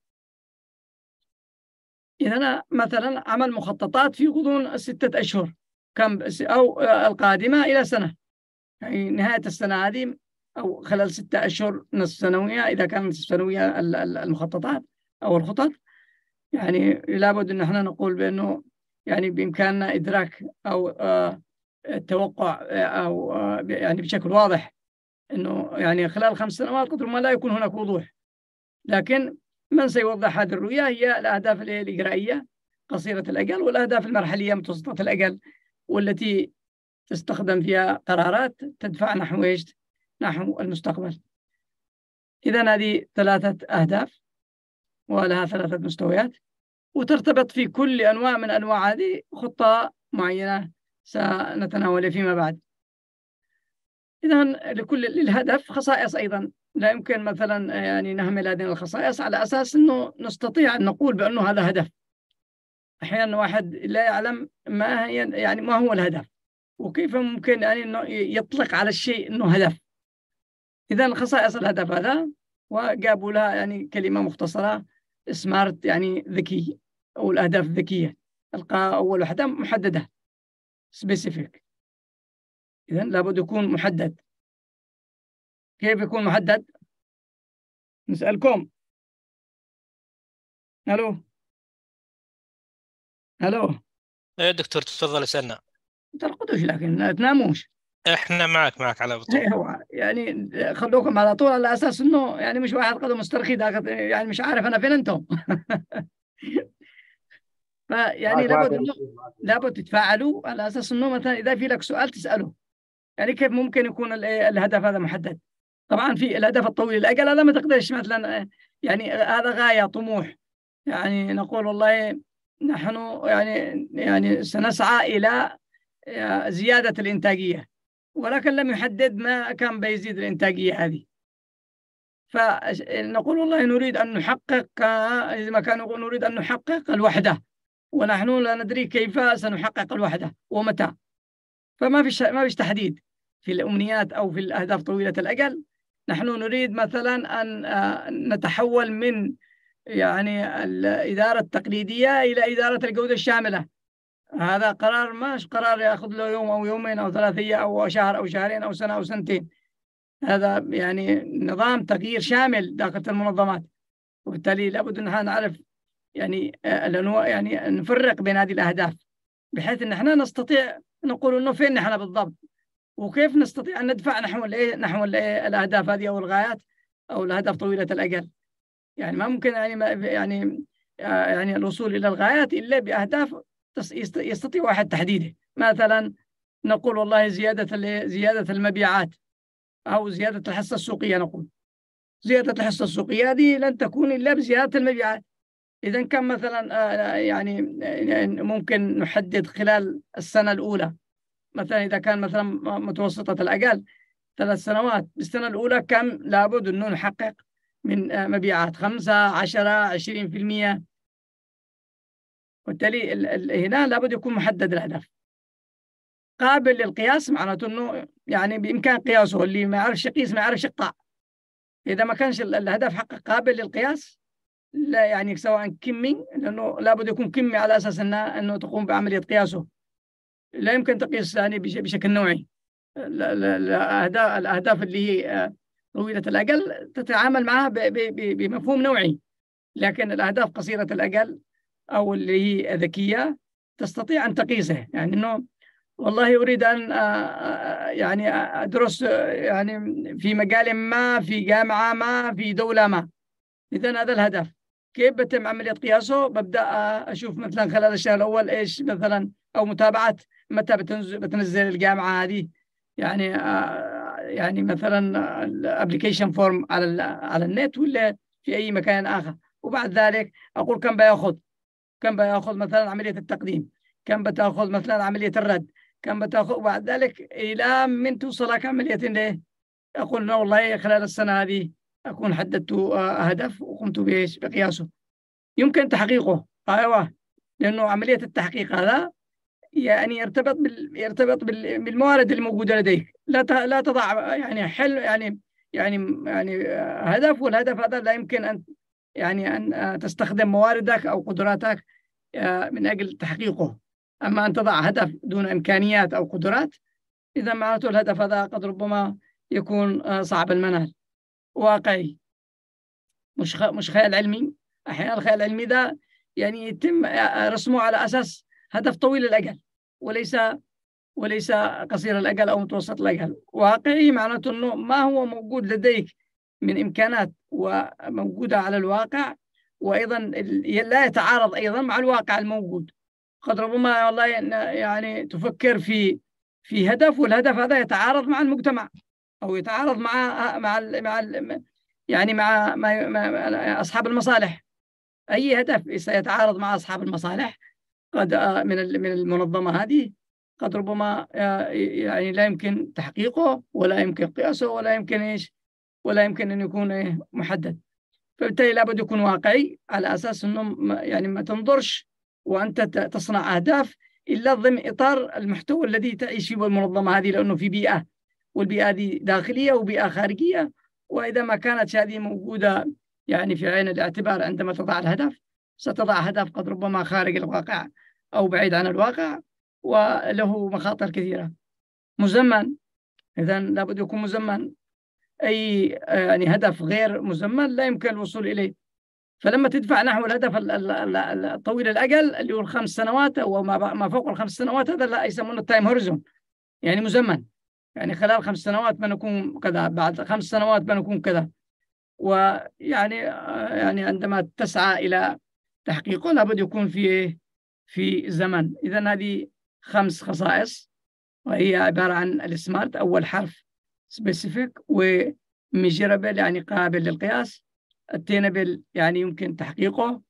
S1: إذا أنا مثلا عمل مخططات في غضون ستة أشهر كم أو القادمة إلى سنة، يعني نهاية السنة هذه أو خلال ستة أشهر نصف سنوية إذا كانت سنوية المخططات أو الخطط، يعني لابد أن احنا نقول بأنه يعني بإمكاننا إدراك أو التوقع أو يعني بشكل واضح أنه يعني خلال خمس سنوات قدر ما لا يكون هناك وضوح، لكن من سيوضح هذه الرؤية هي الأهداف الإجرائية قصيرة الأجل والأهداف المرحلية متوسطة الأجل، والتي تستخدم فيها قرارات تدفع نحو إيش؟ نحو المستقبل. إذن هذه ثلاثة أهداف ولها ثلاثة مستويات، وترتبط في كل أنواع من أنواع هذه خطة معينة سنتناولها فيما بعد. إذن لكل للهدف خصائص أيضا، لا يمكن مثلا يعني نهمل هذه الخصائص على أساس أنه نستطيع أن نقول بأنه هذا هدف. أحيانا واحد لا يعلم ما هي يعني ما هو الهدف، وكيف ممكن يعني أنه يطلق على الشيء أنه هدف. إذن خصائص الهدف هذا، وجابوا لها يعني كلمة مختصرة سمارت، يعني ذكي، أو الأهداف الذكية. ألقى أول واحدة محددة specific. إذن لابد يكون محدد. كيف يكون محدد؟ نسألكم. هلو هلو
S3: ايه دكتور تفضل اسألنا.
S1: ترقدوش لكن تناموش.
S3: احنا معك معك على طول.
S1: ايوه يعني خلوكم على طول على اساس انه يعني مش واحد قدم مسترخي يعني مش عارف انا فين انتم. فيعني لابد لابد تتفاعلوا على اساس انه مثلا اذا في لك سؤال تساله. يعني كيف ممكن يكون الهدف هذا محدد؟ طبعا في الهدف الطويل الاجل هذا ما تقدرش مثلا يعني هذا غايه طموح، يعني نقول والله نحن يعني يعني سنسعى الى زياده الانتاجيه، ولكن لم يحدد ما كان بيزيد الانتاجيه هذه. فنقول والله نريد ان نحقق ما كان نقول نريد ان نحقق الوحده، ونحن لا ندري كيف سنحقق الوحده ومتى. فما فيش ما فيش تحديد في الامنيات او في الاهداف طويله الاجل. نحن نريد مثلا ان نتحول من يعني الاداره التقليديه الى اداره الجوده الشامله. هذا قرار مش قرار ياخذ له يوم او يومين او ثلاثيه او شهر او شهرين او سنه او سنتين. هذا يعني نظام تغيير شامل داخل المنظمات، وبالتالي لابد ان نعرف يعني الانواع، يعني نفرق بين هذه الاهداف بحيث ان احنا نستطيع نقول انه فين نحن بالضبط، وكيف نستطيع ان ندفع نحو الايه نحو الايه الاهداف هذه او الغايات او الاهداف طويله الاجل. يعني ما ممكن يعني يعني يعني الوصول الى الغايات الا باهداف يستطيع واحد تحديده. مثلا نقول والله زياده زياده المبيعات او زياده الحصه السوقيه. نقول زياده الحصه السوقيه هذه لن تكون الا بزياده المبيعات. اذا كان مثلا يعني ممكن نحدد خلال السنه الاولى، مثلا اذا كان مثلا متوسطه الاجل ثلاث سنوات، بالسنه الاولى كم لابد انه نحقق من مبيعات؟ خمسة عشرة عشرين في المية. وبالتالي هنا لابد يكون محدد الهدف قابل للقياس، معناته انه يعني بامكان قياسه، اللي ما يعرفش يقيس ما يعرفش يقطع. اذا ما كانش الهدف حق قابل للقياس لا يعني سواء كمي، لأنه لابد يكون كمي على أساس أنه أنه تقوم بعملية قياسه. لا يمكن تقيس يعني بشكل نوعي. الأهداف الأهداف اللي هي طويلة الأجل تتعامل معها بمفهوم نوعي، لكن الأهداف قصيرة الأجل أو اللي هي ذكية تستطيع أن تقيسه. يعني أنه والله أريد أن يعني أدرس يعني في مجال ما، في جامعة ما، في دولة ما. إذن هذا الهدف. كيف بتم عملية قياسه؟ ببدأ أشوف مثلا خلال الشهر الأول إيش مثلا، أو متابعة متى بتنزل, بتنزل الجامعة هذه يعني يعني مثلا الابلكيشن فورم على على النت ولا في أي مكان آخر. وبعد ذلك أقول كم بياخذ كم بياخذ مثلا عملية التقديم، كم بتاخذ مثلا عملية الرد، كم بتاخذ. وبعد ذلك إلى من توصلك عملية ليه. أقول والله خلال السنة هذه أكون حددت هدف وقمت بقياسه يمكن تحقيقه. أيوة، لأنه عملية التحقيق هذا يعني يرتبط بال... يرتبط بال... بالموارد الموجودة لديك. لا ت... لا تضع يعني حل يعني يعني يعني هدف، والهدف هذا لا يمكن أن يعني أن تستخدم مواردك أو قدراتك من أجل تحقيقه. أما أن تضع هدف دون إمكانيات أو قدرات، إذا معناته الهدف هذا قد ربما يكون صعب المنال، واقعي، مش خ... مش خيال علمي. أحيانا الخيال العلمي ده يعني يتم رسمه على أساس هدف طويل الأجل وليس وليس قصير الأجل أو متوسط الأجل. واقعي معناته أنه ما هو موجود لديك من إمكانات وموجودة على الواقع، وأيضا لا يتعارض أيضا مع الواقع الموجود. قد ربما والله يعني تفكر في في هدف، والهدف هذا يتعارض مع المجتمع أو يتعارض مع مع ال مع ال يعني مع, مع, مع أصحاب المصالح. أي هدف سيتعارض مع أصحاب المصالح قد من من المنظمة هذه قد ربما يعني لا يمكن تحقيقه ولا يمكن قياسه ولا يمكن إيش ولا يمكن أن يكون محدد. فبالتالي لابد يكون واقعي على أساس أنه يعني ما تنظرش وأنت تصنع أهداف إلا ضمن إطار المحتوى الذي تعيش فيه المنظمة هذه، لأنه في بيئة، والبيئة دي داخلية وبيئة خارجية. وإذا ما كانت هذه موجودة يعني في عين الاعتبار عندما تضع الهدف، ستضع هدف قد ربما خارج الواقع أو بعيد عن الواقع وله مخاطر كثيرة. مزمن، إذا لابد يكون مزمن. أي يعني هدف غير مزمن لا يمكن الوصول إليه. فلما تدفع نحو الهدف الطويل الأجل اللي هو الخمس سنوات أو ما فوق الخمس سنوات، هذا لا يسمونه التايم هوريزون، يعني مزمن. يعني خلال خمس سنوات بنكون كذا، بعد خمس سنوات بنكون كذا. ويعني يعني عندما تسعى إلى تحقيقه لابد يكون في في زمن. إذن هذه خمس خصائص، وهي عبارة عن السمارت. أول حرف سبيسيفيك، وميجرابل يعني قابل للقياس، التينبل يعني يمكن تحقيقه،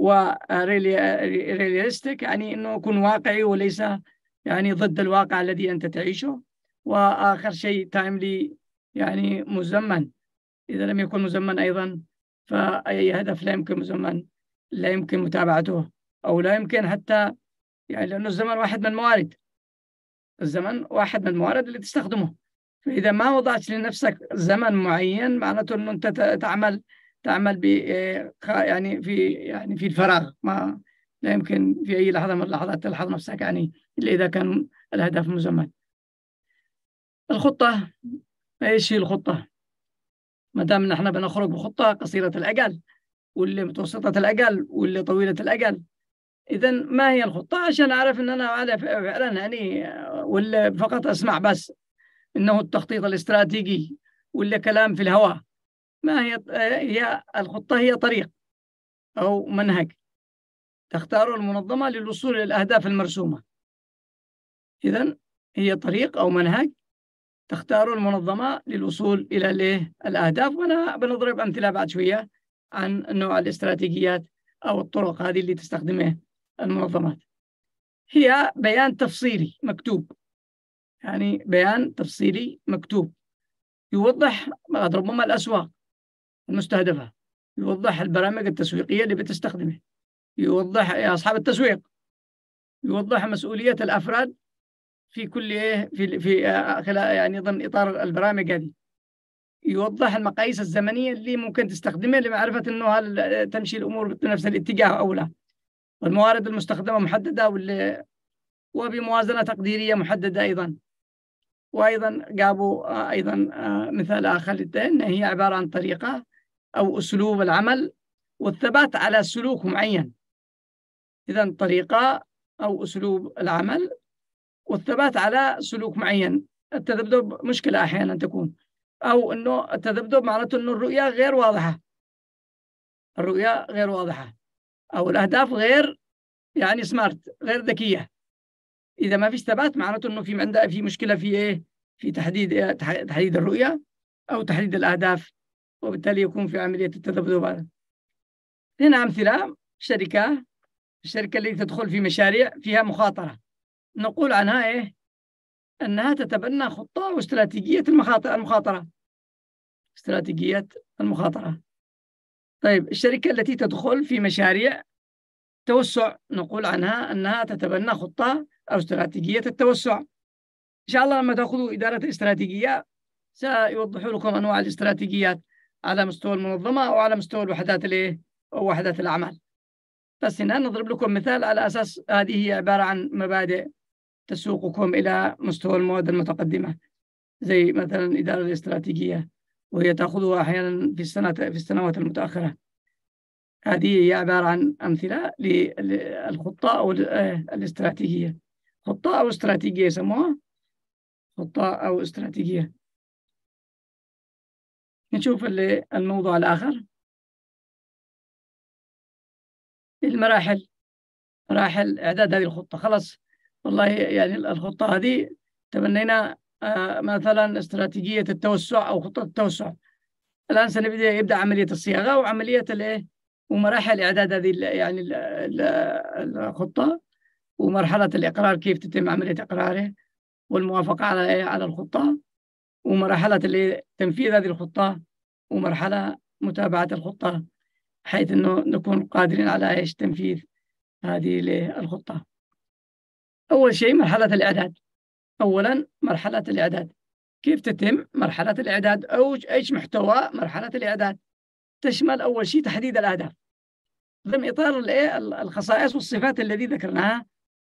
S1: ورياليستيك يعني أنه يكون واقعي وليس يعني ضد الواقع الذي أنت تعيشه، وآخر شيء تايملي يعني مزمن. إذا لم يكن مزمن أيضا فأي هدف لا يمكن مزمن، لا يمكن متابعته أو لا يمكن حتى يعني، لأنه الزمن واحد من الموارد الزمن واحد من الموارد اللي تستخدمه. فإذا ما وضعت لنفسك زمن معين معناته أنه أنت تعمل تعمل ب يعني في يعني في الفراغ، ما لا يمكن في أي لحظة من اللحظات تلحظ نفسك يعني إلا إذا كان الهدف مزمن. الخطة، إيش هي الخطة؟ ما دام نحن بنخرج بخطة قصيرة الأجل واللي متوسطة الأجل واللي طويلة الأجل، إذا ما هي الخطة عشان أعرف أن أنا على فعلا يعني، ولا فقط أسمع بس إنه التخطيط الاستراتيجي ولا كلام في الهواء؟ ما هي هي الخطة؟ هي طريق أو منهج تختاره المنظمة للوصول إلى الأهداف المرسومة. إذن هي طريق أو منهج تختاره المنظمة للوصول إلى الأهداف. وأنا بنضرب أمثلة بعد شوية عن نوع الاستراتيجيات أو الطرق هذه اللي تستخدمها المنظمات. هي بيان تفصيلي مكتوب، يعني بيان تفصيلي مكتوب يوضح ربما الأسواق المستهدفة، يوضح البرامج التسويقية اللي بتستخدمها، يوضح أصحاب التسويق، يوضح مسؤولية الأفراد في كل في في خلال يعني ضمن إطار البرامج هذه. يوضح المقاييس الزمنية اللي ممكن تستخدمها لمعرفة أنه هل تمشي الأمور بنفس الاتجاه أو لا، والموارد المستخدمة محددة واللي وبموازنة تقديرية محددة أيضا. وأيضا جابوا أيضا مثال آخر أن هي عبارة عن طريقة أو أسلوب العمل والثبات على سلوك معين. إذن طريقة أو أسلوب العمل والثبات على سلوك معين. التذبذب مشكلة أحيانا تكون، أو أنه التذبذب معناته أنه الرؤية غير واضحة، الرؤية غير واضحة، أو الأهداف غير يعني سمارت، غير ذكية. إذا ما فيش ثبات معناته أنه في عندها في مشكلة في إيه؟ في تحديد إيه؟ تحديد الرؤية أو تحديد الأهداف، وبالتالي يكون في عملية التذبذب هذا. هنا أمثلة شركة الشركة التي تدخل في مشاريع فيها مخاطرة، نقول عنها إيه؟ أنها تتبنى خطة واستراتيجية المخاطرة. استراتيجية المخاطرة. طيب الشركة التي تدخل في مشاريع توسع، نقول عنها أنها تتبنى خطة أو استراتيجية التوسع. إن شاء الله لما تأخذوا إدارة الاستراتيجية سيوضحوا لكم أنواع الاستراتيجيات على مستوى المنظمة أو على مستوى الوحدات الإيه أو وحدات الأعمال. بس هنا نضرب لكم مثال على أساس هذه هي عبارة عن مبادئ تسوقكم إلى مستوى المواد المتقدمة، زي مثلا إدارة الاستراتيجية، وهي تأخذها أحيانا في السنة في السنوات المتأخرة. هذه هي عبارة عن أمثلة للخطة أو الاستراتيجية. خطة أو استراتيجية يسموها خطة أو استراتيجية. نشوف الموضوع الآخر، المراحل، مراحل إعداد هذه الخطة. خلاص والله يعني الخطة هذه تبنينا آه مثلا استراتيجية التوسع أو خطة التوسع. الآن سنبدأ يبدأ عملية الصياغة وعملية الإيه ومراحل إعداد هذه يعني الخطة، ومرحلة الإقرار كيف تتم عملية إقراره، والموافقة على إيه على الخطة، ومرحلة تنفيذ هذه الخطة، ومرحلة متابعة الخطة حيث إنه نكون قادرين على إيش تنفيذ هذه الخطة. أول شيء مرحلة الإعداد. أولا مرحلة الإعداد كيف تتم مرحلة الإعداد أو إيش محتوى مرحلة الإعداد؟ تشمل أول شيء تحديد الأهداف ضمن إطار الإيه الخصائص والصفات الذي ذكرناها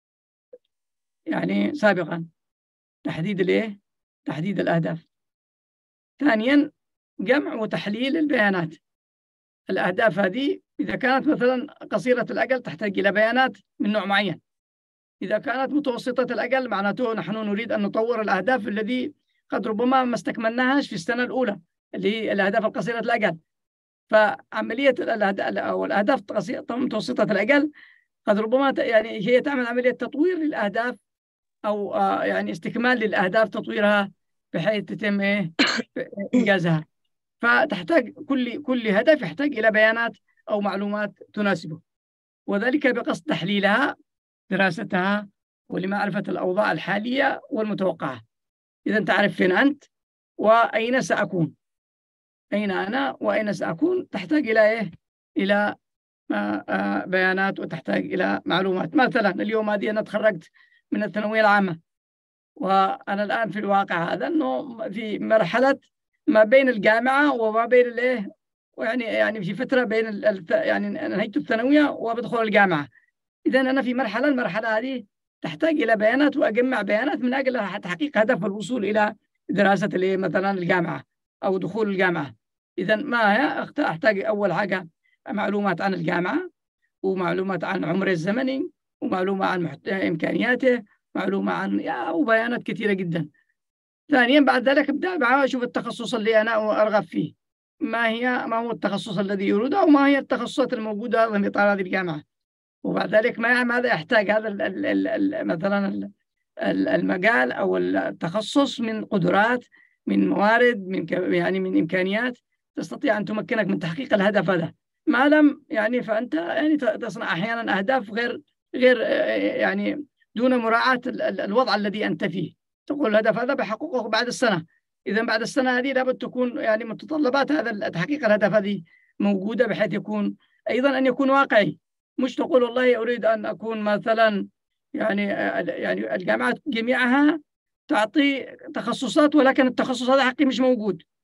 S1: يعني سابقا. تحديد الإيه تحديد الأهداف. ثانيا جمع وتحليل البيانات. الأهداف هذه إذا كانت مثلا قصيرة الأجل تحتاج إلى بيانات من نوع معين. إذا كانت متوسطة الأجل معناته نحن نريد أن نطور الأهداف الذي قد ربما ما استكملناهاش في السنة الأولى اللي هي الأهداف القصيرة الأجل. فعملية أو الأهداف متوسطة الأجل قد ربما يعني هي تعمل عملية تطوير للأهداف أو يعني استكمال للأهداف تطويرها بحيث تتم إنجازها. فتحتاج كل كل هدف يحتاج إلى بيانات أو معلومات تناسبه، وذلك بقصد تحليلها دراستها ولمعرفة الأوضاع الحالية والمتوقعة. إذا تعرف فين أنت وأين سأكون، أين أنا وأين سأكون، تحتاج إلى إيه؟ إلى بيانات وتحتاج إلى معلومات. مثلا اليوم هذه أنا تخرجت من الثانوية العامة، وأنا الآن في الواقع هذا أنه في مرحلة ما بين الجامعة وما بين الإيه ويعني يعني في فترة بين ال يعني نهاية الثانوية وبدخل الجامعة. إذا أنا في مرحلة المرحلة هذه تحتاج إلى بيانات وأجمع بيانات من أجل تحقيق هدف الوصول إلى دراسة اللي مثلا الجامعة أو دخول الجامعة. إذا ما هي أحتاج أول حاجة معلومات عن الجامعة، ومعلومات عن عمره الزمني، ومعلومة عن إمكانياته، معلومة عن وبيانات كثيرة جدا. ثانيا بعد ذلك ابدأ معاه أشوف التخصص اللي أنا أرغب فيه، ما هي ما هو التخصص الذي يريده وما هي التخصصات الموجودة ضمن إطار هذه الجامعة. وبعد ذلك ما ماذا يحتاج هذا ال ال ال مثلا ال المجال أو التخصص من قدرات، من موارد، من يعني من إمكانيات تستطيع أن تمكنك من تحقيق الهدف هذا. ما لم يعني فأنت يعني تصنع أحيانا أهداف غير غير يعني دون مراعاة الوضع الذي أنت فيه. تقول الهدف هذا بحققه بعد السنة. إذا بعد السنة هذه لابد تكون يعني متطلبات هذا تحقيق الهدف هذه موجودة بحيث يكون أيضا أن يكون واقعي. مش تقول والله أريد أن أكون مثلا يعني يعني الجامعات جميعها تعطي تخصصات ولكن التخصص هذا حقي مش موجود.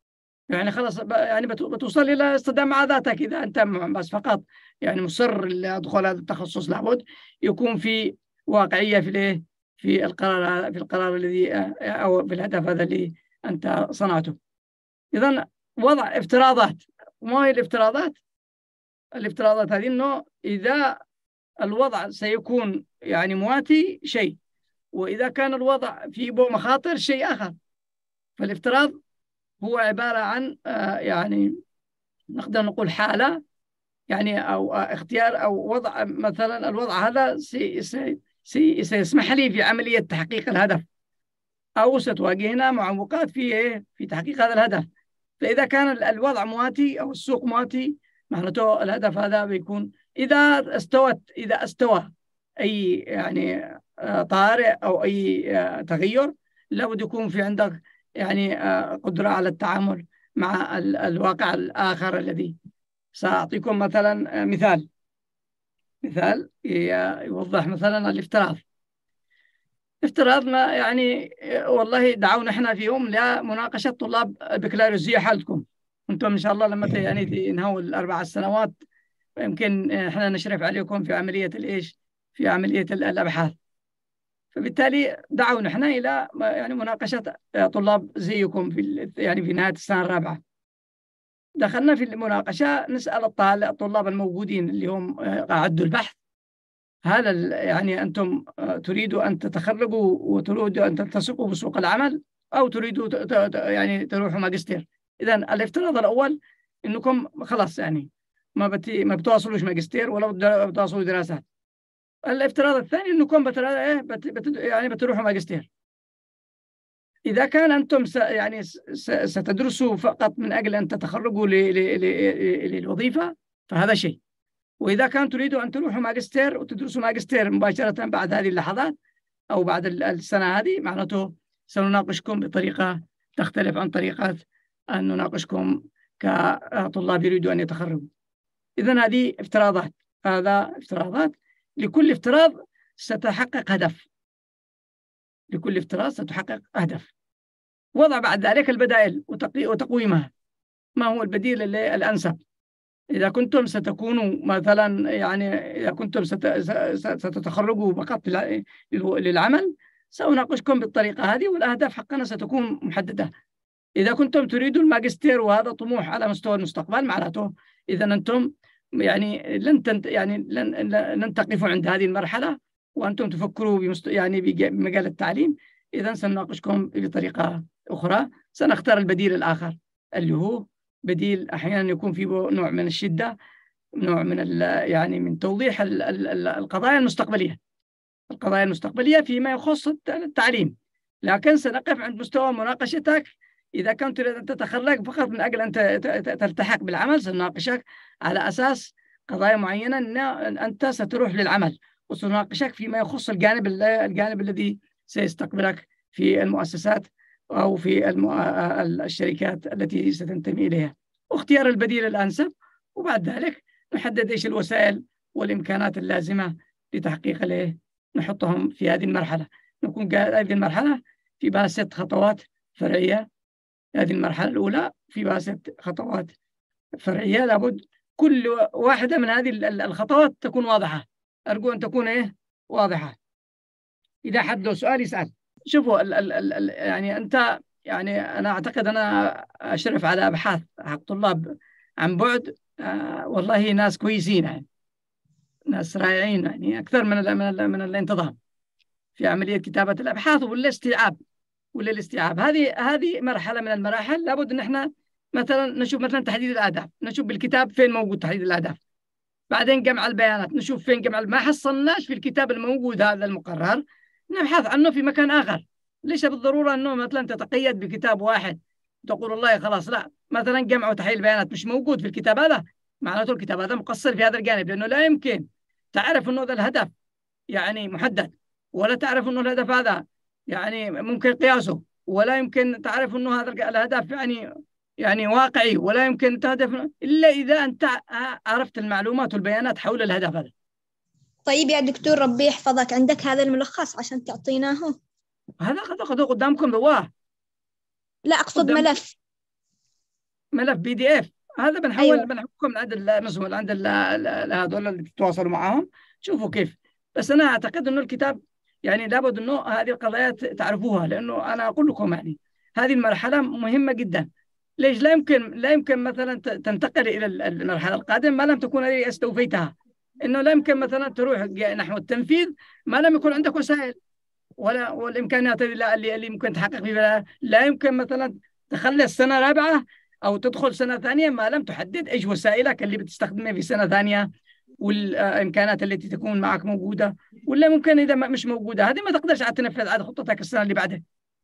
S1: يعني خلاص يعني بتوصل إلى اصطدام مع ذاتك إذا أنت بس فقط يعني مصر لدخول هذا التخصص. لابد يكون في واقعية في الايه في القرار في القرار الذي أو في الهدف هذا اللي أنت صنعته. إذن وضع افتراضات. وما هي الافتراضات؟ الافتراضات هذه إنه إذا الوضع سيكون يعني مواتي شيء، وإذا كان الوضع فيه مخاطر شيء آخر. فالافتراض هو عبارة عن يعني نقدر نقول حالة يعني أو اختيار أو وضع، مثلا الوضع هذا سي سي سي سيسمح لي في عملية تحقيق الهدف، أو ستواجهنا معوقات في في تحقيق هذا الهدف. فإذا كان الوضع مواتي أو السوق مواتي، معناته الهدف هذا بيكون إذا استوت إذا استوى أي يعني طارئ أو أي تغير، لابد يكون في عندك يعني قدرة على التعامل مع الواقع الآخر الذي سأعطيكم مثلا مثال مثال يوضح مثلا الافتراض. افتراض ما يعني والله دعونا احنا في يوم لمناقشة طلاب بكالوريوسية حالتكم انتم ان شاء الله لما يعني تنهوا الاربع سنوات، يمكن احنا نشرف عليكم في عملية الايش في عملية الابحاث. فبالتالي دعونا احنا الى يعني مناقشة طلاب زيكم في يعني في نهاية السنة الرابعة. دخلنا في المناقشة نسأل الطلاب الموجودين اللي هم أعدوا البحث، هل يعني أنتم تريدوا أن تتخرجوا وتريدوا أن تلتصقوا بسوق العمل، أو تريدوا يعني تروحوا ماجستير؟ إذا الافتراض الأول إنكم خلاص يعني ما بتي ما بتواصلوش ماجستير ولا بتواصلوا دراسات. الافتراض الثاني إنكم بت بت بت يعني بتروحوا ماجستير. إذا كان أنتم س يعني س ستدرسوا فقط من أجل أن تتخرجوا للوظيفة فهذا شيء، وإذا كان تريدوا أن تروحوا ماجستير وتدرسوا ماجستير مباشرة بعد هذه اللحظات أو بعد السنة هذه، معناته سنناقشكم بطريقة تختلف عن طريقة أن نناقشكم كطلاب يريدوا أن يتخرجوا. إذن هذه افتراضات، هذا افتراضات. لكل افتراض ستحقق هدف، لكل افتراض ستحقق هدف. وضع بعد ذلك البدائل وتقويمها. ما هو البديل الأنسب؟ إذا كنتم ستكونوا مثلا يعني إذا كنتم ستتخرجوا فقط للعمل، سأناقشكم بالطريقة هذه، والأهداف حقنا ستكون محددة. إذا كنتم تريدوا الماجستير وهذا طموح على مستوى المستقبل، معناته إذا أنتم يعني لن تنت يعني لن لن تقفوا عند هذه المرحلة وأنتم تفكروا بمست يعني بمجال التعليم. إذا سنناقشكم بطريقة أخرى. سنختار البديل الآخر اللي هو بديل أحيانا يكون فيه نوع من الشدة، نوع من يعني من توضيح ال ال القضايا المستقبلية القضايا المستقبلية فيما يخص التعليم. لكن سنقف عند مستوى مناقشتك. إذا كنت تريد أن تتخرج فقط من أجل أن تلتحق بالعمل، سنناقشك على أساس قضايا معينة أن أنت ستروح للعمل، وسنناقشك فيما يخص الجانب الجانب الذي سيستقبلك في المؤسسات أو في الشركات التي ستنتمي إليها، واختيار البديل الأنسب. وبعد ذلك نحدد إيش الوسائل والإمكانات اللازمة لتحقيق له، نحطهم في هذه المرحلة. نكون هذه المرحلة في بها ست خطوات فرعية. هذه المرحلة الأولى في بها ست خطوات فرعية، لابد كل واحدة من هذه الخطوات تكون واضحة. أرجو أن تكون إيه واضحة. إذا حد له سؤال يسأل. شوفوا ال ال ال ال يعني أنت يعني أنا أعتقد أنا أشرف على أبحاث حق طلاب عن بعد. آه والله ناس كويسين، يعني ناس رائعين، يعني أكثر من ال من ال من الانتظام في عملية كتابة الأبحاث والاستيعاب ولا الاستيعاب. هذه هذه مرحلة من المراحل. لابد أن احنا مثلا نشوف مثلا تحديد الأهداف، نشوف بالكتاب فين موجود تحديد الأهداف. بعدين جمع البيانات، نشوف فين جمع. ما حصلناش في الكتاب الموجود هذا المقرر، نبحث عنه في مكان آخر. ليس بالضرورة أنه مثلا تتقيد بكتاب واحد تقول والله خلاص، لا. مثلا جمع وتحليل البيانات مش موجود في الكتاب هذا، معناته الكتاب هذا مقصر في هذا الجانب، لأنه لا يمكن تعرف أنه هذا الهدف يعني محدد، ولا تعرف أنه الهدف هذا يعني ممكن قياسه، ولا يمكن تعرف أنه هذا الهدف يعني يعني واقعي، ولا يمكن تهدف إلا إذا أنت عرفت المعلومات والبيانات حول الهدف هذا.
S4: طيب يا دكتور ربي يحفظك، عندك هذا الملخص عشان تعطيناه؟
S1: هذا خذوه قدامكم ذواه.
S4: لا أقصد ملف.
S1: ملف بي دي اف، هذا بنحول
S4: أيوة.
S1: بنحكم عند المسؤول عند هذول اللي تتواصلوا معهم، شوفوا كيف. بس انا اعتقد انه الكتاب يعني لابد انه هذه القضايا تعرفوها، لانه انا اقول لكم يعني هذه المرحله مهمه جدا. ليش لا يمكن لا يمكن مثلا تنتقل الى المرحله القادمه ما لم تكون هذه استوفيتها؟ انه لا يمكن مثلا تروح نحو التنفيذ ما لم يكن عندك وسائل ولا والامكانيات اللي اللي ممكن تحقق فيها. لا يمكن مثلا تخلص سنه رابعه او تدخل سنه ثانيه ما لم تحدد ايش وسائلك اللي بتستخدمها في سنه ثانيه والامكانات التي تكون معك موجوده، ولا ممكن اذا مش موجوده هذه ما تقدرش تنفذ عاد خطتك السنه اللي بعدها.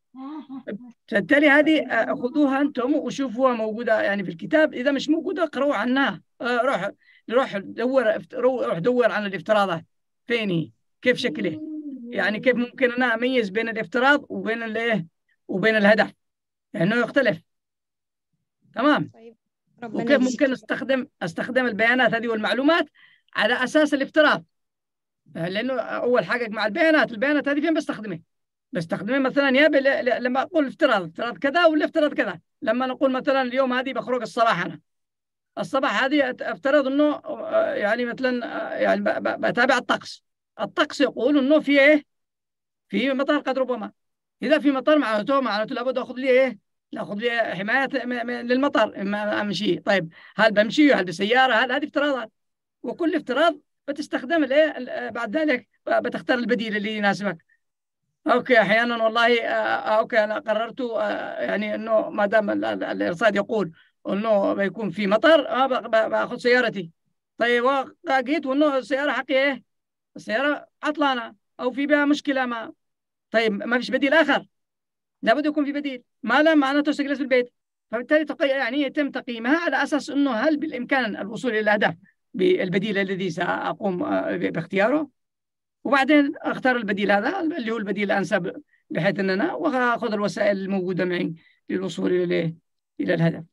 S1: بالتالي هذه خذوها انتم وشوفوها موجوده يعني في الكتاب، اذا مش موجوده اقرأوا عنها. روح روح دور روح دور عن الافتراضات فين هي، كيف شكله، يعني كيف ممكن انا اميز بين الافتراض وبين الايه وبين الهدف، لانه يختلف. تمام. وكيف ممكن استخدم استخدم البيانات هذه والمعلومات على اساس الافتراض، لانه اول حاجه مع البيانات البيانات هذه فين بستخدمها؟ بستخدمها مثلا يا لما اقول افتراض افتراض كذا ولا افتراض كذا. لما نقول مثلا اليوم هذه بخرج الصباح، انا الصباح هذه افترض انه يعني مثلا يعني بتابع الطقس، الطقس يقول انه في ايه؟ في مطر قد ربما. اذا في مطر معناته معناته لابد اخذ لي ايه؟ ناخذ لي حمايه للمطر ما امشي. طيب هل بمشي هل بسياره؟ هل هذه افتراضات، وكل افتراض بتستخدم الايه بعد ذلك بتختار البديل اللي يناسبك. اوكي احيانا والله آه اوكي انا قررت آه يعني انه ما دام الارصاد يقول انه بيكون في مطر آه باخذ سيارتي. طيب لقيت انه السياره حقي ايه؟ السياره عطلانه او في بها مشكله ما. طيب ما فيش بديل اخر، لابد يكون في بديل، ما لم معناته استجلس في البيت. فبالتالي تقي... يعني يتم تقييمها على اساس انه هل بالامكان الوصول الى الهدف بالبديل الذي ساقوم باختياره، وبعدين اختار البديل هذا اللي هو البديل الانسب بحيث ان انا واخذ الوسائل الموجوده معي للوصول الى الى الهدف.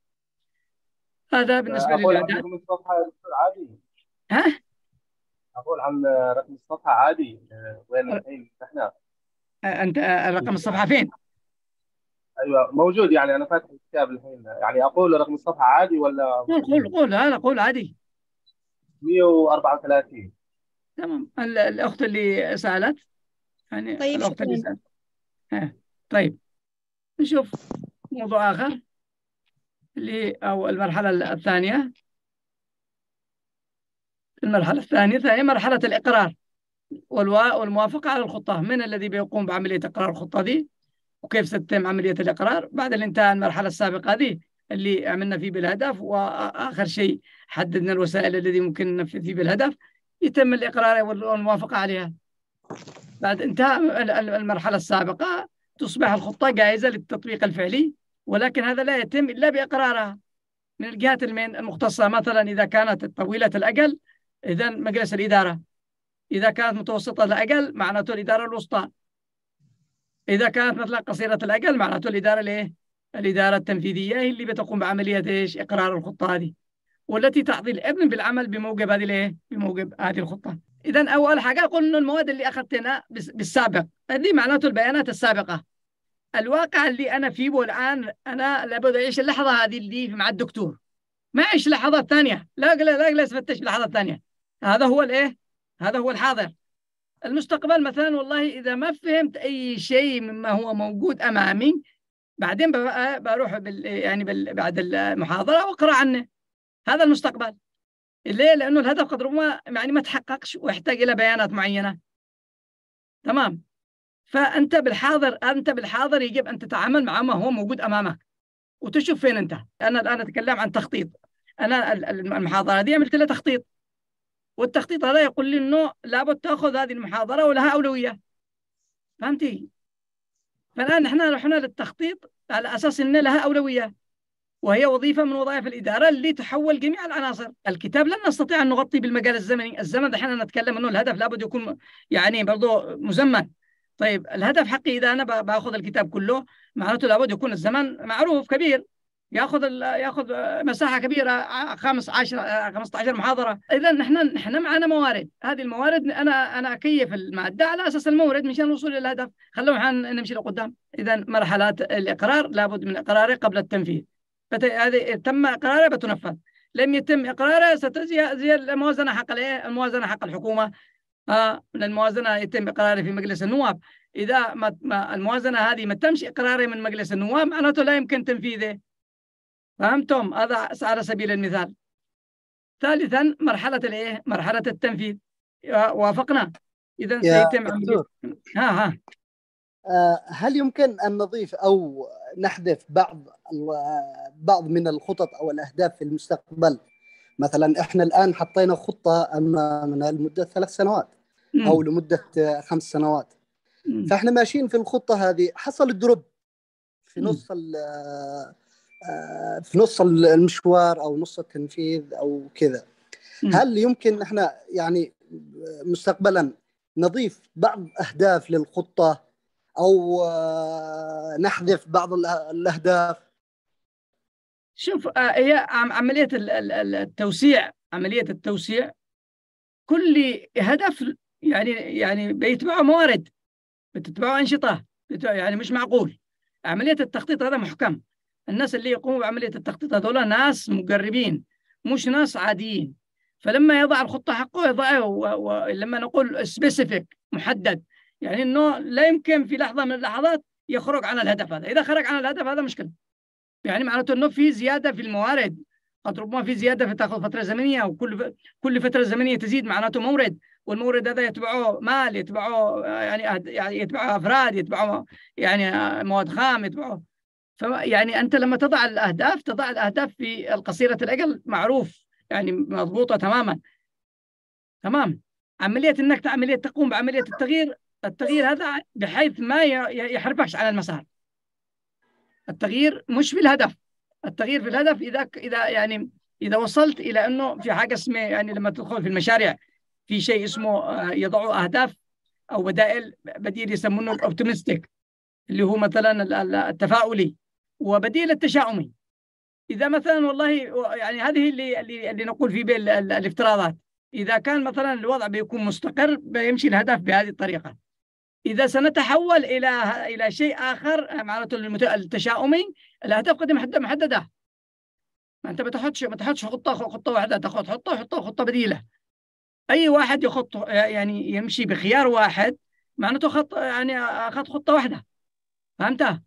S1: هذا بالنسبه للاعداد.
S2: رقم الصفحه يا دكتور عادي؟
S1: ها؟
S2: اقول عن رقم الصفحه عادي وين الحين احنا؟
S1: انت رقم الصفحه فين؟
S2: ايوه موجود، يعني انا فاتح الكتاب الحين، يعني اقول رقم الصفحه عادي ولا؟
S1: قول قول قول انا قول عادي.
S2: مئة وأربعة وثلاثين.
S1: تمام. الاخت اللي سالت يعني
S4: طيب
S1: الاخت اللي سالت. ها. طيب نشوف موضوع اخر اللي او المرحله الثانيه. المرحله الثانيه ثانيه مرحله الاقرار والموافقه على الخطه. من الذي بيقوم بعمليه اقرار الخطه دي وكيف ستتم عمليه الاقرار بعد الانتهاء المرحله السابقه هذه اللي عملنا فيه بالهدف، واخر شيء حددنا الوسائل التي ممكن ننفذ فيه بالهدف، يتم الاقرار والموافقه عليها. بعد انتهاء المرحله السابقه تصبح الخطه جاهزه للتطبيق الفعلي، ولكن هذا لا يتم الا باقرارها من الجهات المختصه. مثلا اذا كانت طويله الاجل اذا مجلس الاداره، اذا كانت متوسطه الاجل معناته الاداره الوسطى، إذا كانت مثلا قصيرة الأجل معناته الإدارة الإيه؟ الإدارة التنفيذية هي اللي بتقوم بعملية إيش؟ إقرار الخطة هذه، والتي تعطي الإذن بالعمل بموجب هذه الإيه؟ بموجب هذه الخطة. إذا أول حاجة قلنا المواد اللي أخذتنا بالسابق هذه معناته البيانات السابقة. الواقع اللي أنا فيه والآن أنا لابد أعيش اللحظة هذه اللي مع الدكتور، ما أعيش لحظات ثانية، لا لا لا لا أفتش لحظات ثانية. هذا هو الإيه؟ هذا هو الحاضر. المستقبل مثلا والله إذا ما فهمت أي شيء مما هو موجود أمامي بعدين بروح بال يعني بال بعد المحاضرة وأقرأ عنه. هذا المستقبل. ليه؟ لأنه الهدف قد ربما يعني ما تحققش ويحتاج إلى بيانات معينة. تمام. فأنت بالحاضر أنت بالحاضر يجب أن تتعامل مع ما هو موجود أمامك وتشوف فين أنت. أنا الآن أتكلم عن تخطيط. أنا المحاضرة دي عملت لها تخطيط، والتخطيط هذا يقول لي انه لابد تاخذ هذه المحاضره ولها اولويه. فهمتي؟ فالان احنا رحنا للتخطيط على اساس ان لها اولويه، وهي وظيفه من وظائف الاداره اللي تحول جميع العناصر. الكتاب لن نستطيع ان نغطي بالمجال الزمني، الزمن احنا نتكلم انه الهدف لابد يكون يعني برضه مزمن. طيب الهدف حقي اذا انا باخذ الكتاب كله معناته لابد يكون الزمن معروف كبير، ياخذ ياخذ مساحه كبيره خمس عشر خمسة عشر محاضره. اذا نحن نحن معنا موارد، هذه الموارد انا انا اكيف الماده على اساس المورد مشان الوصول الى الهدف. خلونا نمشي لقدام. اذا مرحلات الاقرار لابد من اقراره قبل التنفيذ. بت... هذه تم إقراره بتنفذ، لم يتم إقراره ستزي زي الموازنة حق الإيه؟ الموازنة حق الحكومة. آه من الموازنة يتم إقراره في مجلس النواب. إذا ما... ما الموازنة هذه ما تمش إقراره من مجلس النواب معناته لا يمكن تنفيذه. فهمتم؟ هذا على سبيل المثال. ثالثا مرحلة الإيه؟ مرحلة التنفيذ. وافقنا. إذا سيتم عملية. ها ها
S5: هل يمكن أن نضيف أو نحذف بعض بعض من الخطط أو الأهداف في المستقبل؟ مثلا إحنا الآن حطينا خطة أمامنا لمدة ثلاث سنوات أو لمدة خمس سنوات، فإحنا ماشيين في الخطة هذه، حصل الدروب في نص في نص المشوار أو نص التنفيذ أو كذا. هل يمكن إحنا يعني مستقبلا نضيف بعض أهداف للخطة أو نحذف بعض الأهداف؟
S1: شوف، هي عملية التوسيع، عملية التوسيع كل هدف يعني يعني بيتبعوا موارد، بتتبعوا أنشطة، يعني مش معقول. عملية التخطيط هذا محكم. الناس اللي يقوموا بعملية التخطيط هذول ناس مقربين مش ناس عاديين. فلما يضع الخطة حقه يضعه، ولما نقول سبيسيفيك محدد، يعني إنه لا يمكن في لحظة من اللحظات يخرج عن الهدف هذا. إذا خرج عن الهدف هذا مشكلة، يعني معناته إنه في زيادة في الموارد، قد ربما في زيادة في تأخذ فترة زمنية، وكل كل فترة زمنية تزيد معناته مورد، والمورد هذا يتبعه مال، يتبعه يعني يتبعه أفراد، يتبعه يعني مواد خام، يتبعه. فيعني أنت لما تضع الأهداف تضع الأهداف في القصيرة الأجل معروف، يعني مضبوطة تماما تمام. عملية إنك عملية تقوم بعملية التغيير، التغيير هذا بحيث ما يحرفكش على المسار. التغيير مش في الهدف، التغيير في الهدف إذا إذا يعني إذا وصلت إلى إنه في حاجة اسمها، يعني لما تدخل في المشاريع في شيء اسمه يضعوا أهداف أو بدائل، بديل يسمونه الأوبتيمستيك اللي هو مثلا التفاؤلي، وبديل التشاؤمي. إذا مثلا والله يعني هذه اللي اللي, اللي نقول فيه الافتراضات، إذا كان مثلا الوضع بيكون مستقر بيمشي الهدف بهذه الطريقة. إذا سنتحول إلى إلى شيء آخر معناته التشاؤمي، الأهداف قد محددة. ما أنت بتحطش ما تحطش خطة خطة واحدة، تاخذ خطة خطة خطة بديلة. أي واحد يخط يعني يمشي بخيار واحد معناته خط يعني أخذ خطة واحدة. فهمتها؟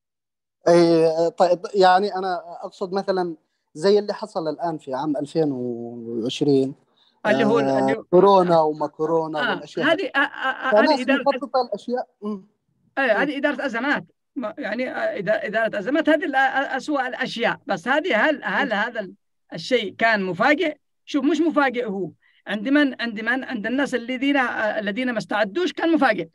S5: أي طيب، يعني أنا أقصد مثلا زي اللي حصل الآن في عام ألفين وعشرين
S1: اللي هو اللي
S5: كورونا وما كورونا
S1: آه.
S5: والأشياء
S1: هذه هذه
S5: إدارة مخططة الأشياء.
S1: أي هذه إدارة أزمات، يعني إدارة أزمات هذه أسوأ الأشياء. بس هذه هل هل هذا الشيء كان مفاجئ؟ شوف، مش مفاجئ هو عند من عند من عند الناس الذين الذين ما استعدوش كان مفاجئ.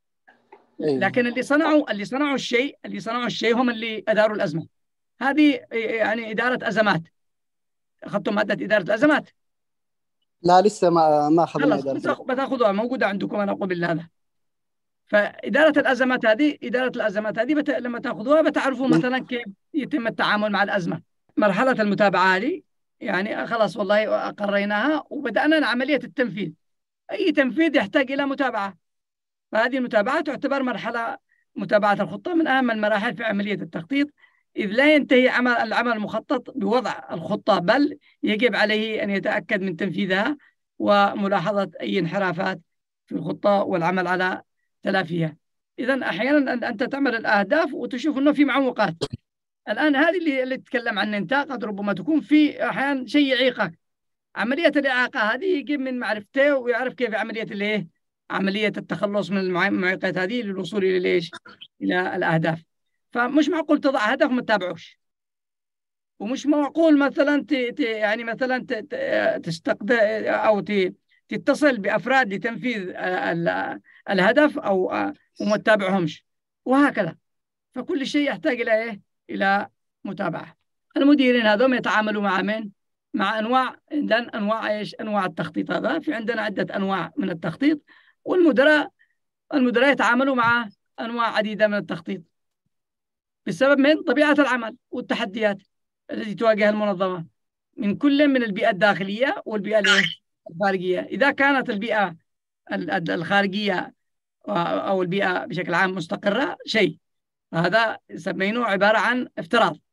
S1: لكن اللي صنعوا اللي صنعوا الشيء اللي صنعوا الشيء هم اللي أداروا الأزمة. هذه يعني إدارة أزمات. أخذتم مادة إدارة الأزمات؟
S5: لا لسه ما ما أخذنا إدارة.
S1: بتاخذوها موجودة عندكم أنا أقول هذا. فإدارة الأزمات هذه إدارة الأزمات هذه بت... لما تأخذوها بتعرفوا مثلا كيف يتم التعامل مع الأزمة. مرحلة المتابعة هذه يعني خلاص والله قريناها وبدأنا عملية التنفيذ. أي تنفيذ يحتاج إلى متابعة، فهذه المتابعة تعتبر مرحلة متابعة الخطة من أهم المراحل في عملية التخطيط، إذ لا ينتهي عمل العمل المخطط بوضع الخطة، بل يجب عليه أن يتأكد من تنفيذها وملاحظة أي انحرافات في الخطة والعمل على تلافيها. إذن أحيانا أنت تعمل الأهداف وتشوف أنه في معوقات. الآن هذه اللي, اللي تتكلم عن أنت قد ربما تكون في أحيانا شيء يعيقك. عملية الإعاقة هذه يجب من معرفته ويعرف كيف عملية الإيه عملية التخلص من المعوقات هذه للوصول إلى ليش إلى الأهداف. فمش معقول تضع هدف وما تتابعوش، ومش معقول مثلا ت... ت... يعني مثلا ت... تستقد أو ت... تتصل بأفراد لتنفيذ ال... الهدف أو وما تتابعهمش، وهكذا. فكل شيء يحتاج إلى إيه؟ إلى متابعة. المديرين هذول يتعاملوا مع من؟ مع أنواع، عندنا أنواع إيش؟ أنواع التخطيط. هذا في عندنا عدة أنواع من التخطيط، والمدراء المدراء يتعاملوا مع أنواع عديدة من التخطيط بسبب من طبيعة العمل والتحديات التي تواجه المنظمة من كل من البيئة الداخلية والبيئة الخارجية. إذا كانت البيئة الخارجية أو البيئة بشكل عام مستقرة شيء، هذا سميناه عبارة عن افتراض.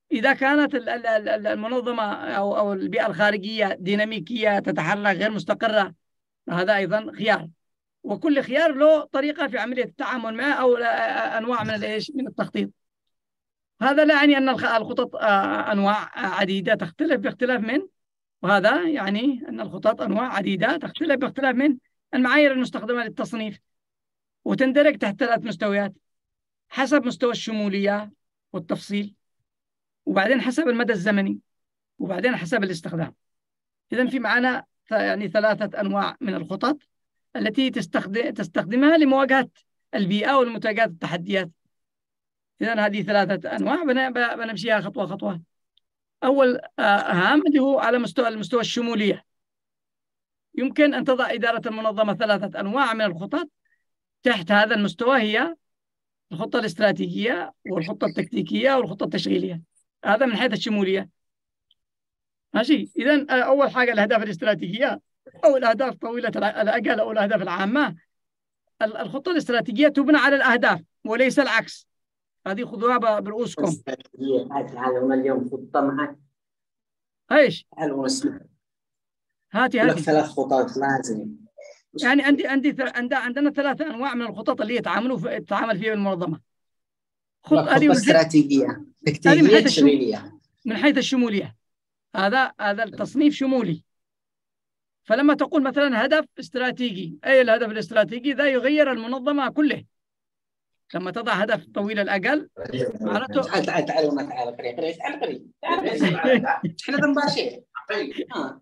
S1: إذا كانت المنظمة أو أو البيئة الخارجية ديناميكية تتحرك غير مستقرة، هذا أيضا خيار، وكل خيار له طريقة في عملية التعامل معه أو أنواع من الإيش من التخطيط. هذا لا يعني أن الخطط أنواع عديدة تختلف باختلاف من، وهذا يعني أن الخطط أنواع عديدة تختلف باختلاف من المعايير المستخدمة للتصنيف، وتندرج تحت ثلاث مستويات حسب مستوى الشمولية والتفصيل، وبعدين حسب المدى الزمني، وبعدين حسب الاستخدام. إذن في معنا يعني ثلاثة أنواع من الخطط التي تستخدم تستخدمها لمواجهة البيئة والمواجهة التحديات. إذن هذه ثلاثة أنواع بنمشيها خطوة خطوة. أول أهم اللي هو على مستوى المستوى الشمولية. يمكن أن تضع إدارة المنظمة ثلاثة أنواع من الخطط تحت هذا المستوى، هي الخطة الاستراتيجية والخطة التكتيكية والخطة التشغيلية. هذا من حيث الشمولية. ماشي. إذن أول حاجة الأهداف الاستراتيجية أو الأهداف طويلة الأجل أو الأهداف العامة. الخطة الاستراتيجية تبنى على الأهداف وليس العكس. هذه خذوها برؤوسكم.
S6: الاستراتيجية تعالوا اليوم خطة معك.
S1: ايش؟
S6: تعالوا نسمع.
S1: هاتي
S6: لك
S1: هاتي.
S6: ثلاث خطط لازم.
S1: يعني عندي عندي عندنا عندنا ثلاث أنواع من الخطط اللي يتعاملوا في تتعامل فيها المنظمة.
S6: خطة استراتيجية، تكتيكية، تشغيلية.
S1: من حيث الشمولية. هذا هذا التصنيف شمولي. فلما تقول مثلا هدف استراتيجي، أي الهدف الاستراتيجي ذا يغير المنظمة كله. لما تضع هدف طويل الأجل معناته
S6: تعال تعال تعال وما تعال قريب قريب تعال قريب تعال احنا ذنباشين قريب ها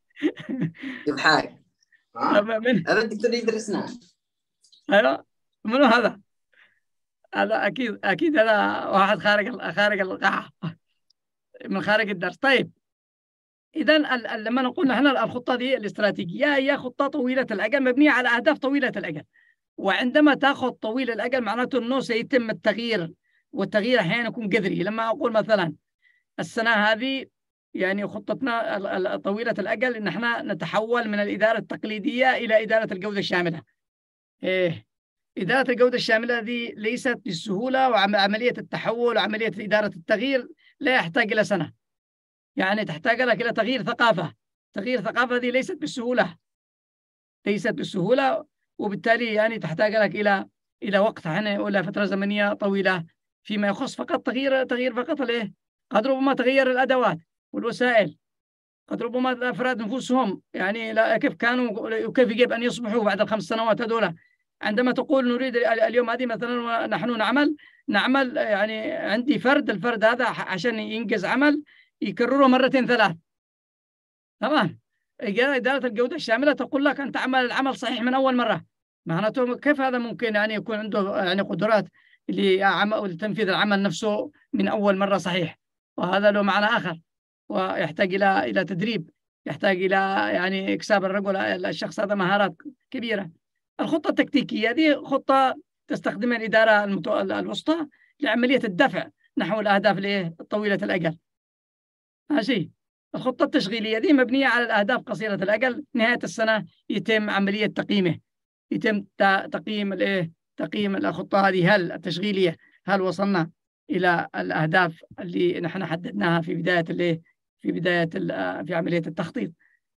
S6: يضحك
S1: من
S6: هذا الدكتور يدرسنا.
S1: ايوه منو هذا؟ هذا اكيد اكيد هذا واحد خارج خارج القاعة من خارج الدرس. طيب اذا لما نقول نحن الخطة دي الاستراتيجية هي خطة طويلة الأجل مبنية على أهداف طويلة الأجل. وعندما تأخذ طويل الأجل معناته أنه سيتم التغيير، والتغيير أحيانا يكون جذري. لما أقول مثلا السنة هذه يعني خطتنا طويلة الأجل إن احنا نتحول من الإدارة التقليدية إلى إدارة الجودة الشاملة. إيه إدارة الجودة الشاملة دي ليست بالسهولة، وعملية التحول وعملية إدارة التغيير لا يحتاج إلى سنة، يعني تحتاج لك إلى تغيير ثقافة. تغيير ثقافة دي ليست بالسهولة ليست بالسهولة وبالتالي يعني تحتاج لك إلى إلى وقت يعني ولا فترة زمنية طويلة. فيما يخص فقط تغيير تغيير فقط الإيه؟ قد ربما تغير الأدوات والوسائل، قد ربما الأفراد نفوسهم يعني لا كيف كانوا وكيف يجب أن يصبحوا بعد الخمس سنوات هذولا. عندما تقول نريد اليوم هذه مثلا نحن نعمل نعمل يعني عندي فرد، الفرد هذا عشان ينجز عمل يكرره مرتين ثلاث. تمام. إدارة الجودة الشاملة تقول لك أن تعمل العمل صحيح من أول مرة. معناته كيف هذا ممكن يعني يكون عنده يعني قدرات لتنفيذ العمل نفسه من أول مرة صحيح؟ وهذا له معنى آخر، ويحتاج إلى إلى تدريب، يحتاج إلى يعني إكساب الرجل الشخص هذا مهارات كبيرة. الخطة التكتيكية دي خطة تستخدمها الإدارة الوسطى لعملية الدفع نحو الأهداف الطويلة الأجل. ماشي. الخطة التشغيلية دي مبنية على الأهداف قصيرة الأجل. نهاية السنة يتم عملية تقييمه، يتم تقييم الإيه تقييم الخطة هذه هل التشغيلية هل وصلنا إلى الأهداف اللي نحن حددناها في بداية الإيه في بداية في عملية التخطيط.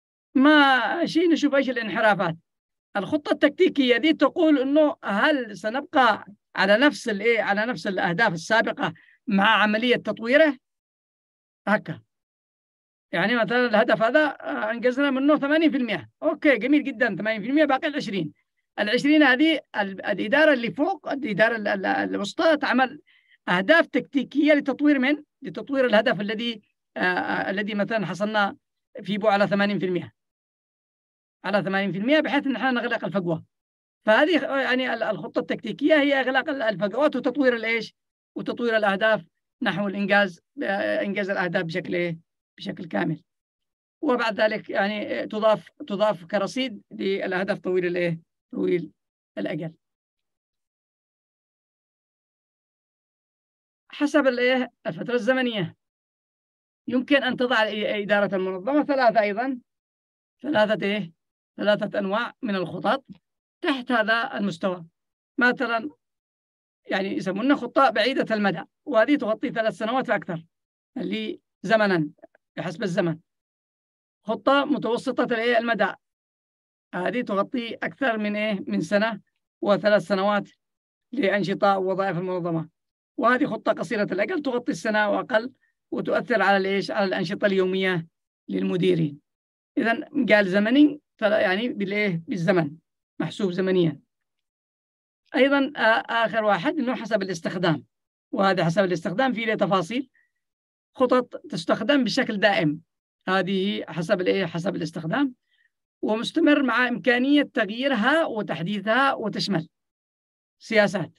S1: ما شيء نشوف إيش الانحرافات. الخطة التكتيكية دي تقول إنه هل سنبقى على نفس الإيه على نفس الأهداف السابقة مع عملية تطويره هكا. يعني مثلا الهدف هذا أنجزنا منه ثمانين بالمئة، أوكي جميل جدا، ثمانين بالمئة باقي العشرين. العشرين هذه الإدارة اللي فوق الإدارة الوسطى تعمل أهداف تكتيكية لتطوير من لتطوير الهدف الذي آه الذي مثلا حصلنا فيه على ثمانين بالمئة على ثمانين بالمئة بحيث أن احنا نغلق الفجوة. فهذه يعني الخطة التكتيكية هي إغلاق الفجوات وتطوير الإيش وتطوير الأهداف نحو الإنجاز آه إنجاز الأهداف بشكل إيه بشكل كامل. وبعد ذلك يعني تضاف تضاف كرصيد للهدف طويل الايه طويل الاجل حسب الايه الفتره الزمنيه. يمكن ان تضع اداره المنظمه ثلاثه ايضا ثلاثه ايه ثلاثه انواع من الخطط تحت هذا المستوى. مثلا يعني يسمونها خطه بعيده المدى، وهذه تغطي ثلاث سنوات فاكثر. اللي زمنا بحسب الزمن. خطة متوسطة الإيه المدى، هذه تغطي أكثر من إيه من سنة وثلاث سنوات لأنشطة ووظائف المنظمة. وهذه خطة قصيرة الأجل تغطي السنة وأقل وتؤثر على الإيش على الأنشطة اليومية للمديرين. إذن قال زمني يعني بالإيه بالزمن محسوب زمنيا. أيضا آخر واحد إنه حسب الاستخدام، وهذا حسب الاستخدام فيه له تفاصيل. خطط تستخدم بشكل دائم، هذه حسب الإيه حسب الاستخدام، ومستمر مع إمكانية تغييرها وتحديثها، وتشمل سياسات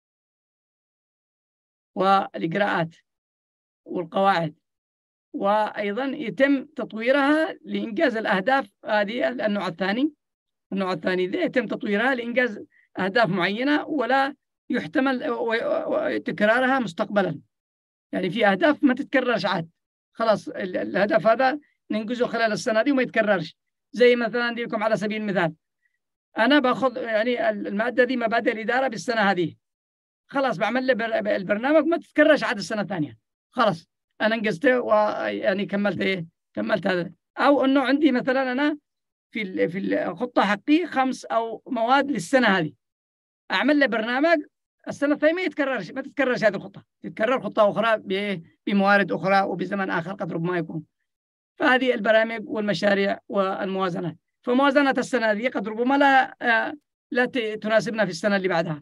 S1: والإجراءات والقواعد، وأيضا يتم تطويرها لإنجاز الأهداف. هذه النوع الثاني النوع الثاني ذي يتم تطويرها لإنجاز أهداف معينة ولا يحتمل تكرارها مستقبلا. يعني في أهداف ما تتكررش عاد، خلاص الهدف هذا ننجزه خلال السنة دي وما يتكررش. زي مثلا دي لكم على سبيل المثال، أنا باخذ يعني المادة دي مبادئ الإدارة بالسنة هذه، خلاص بعمل له البرنامج ما تتكررش عاد السنة الثانية، خلاص أنا انجزته ويعني كملت إيه كملت هذا. أو إنه عندي مثلا أنا في في الخطة حقي خمس أو مواد للسنة هذه، أعمل له برنامج السنة الثانية ما يتكررش ما تتكررش هذه الخطة، تتكرر خطة أخرى بموارد أخرى وبزمن آخر قدر ما يكون. فهذه البرامج والمشاريع والموازنات. فموازنة السنة هذه قد ربما لا لا تناسبنا في السنة اللي بعدها.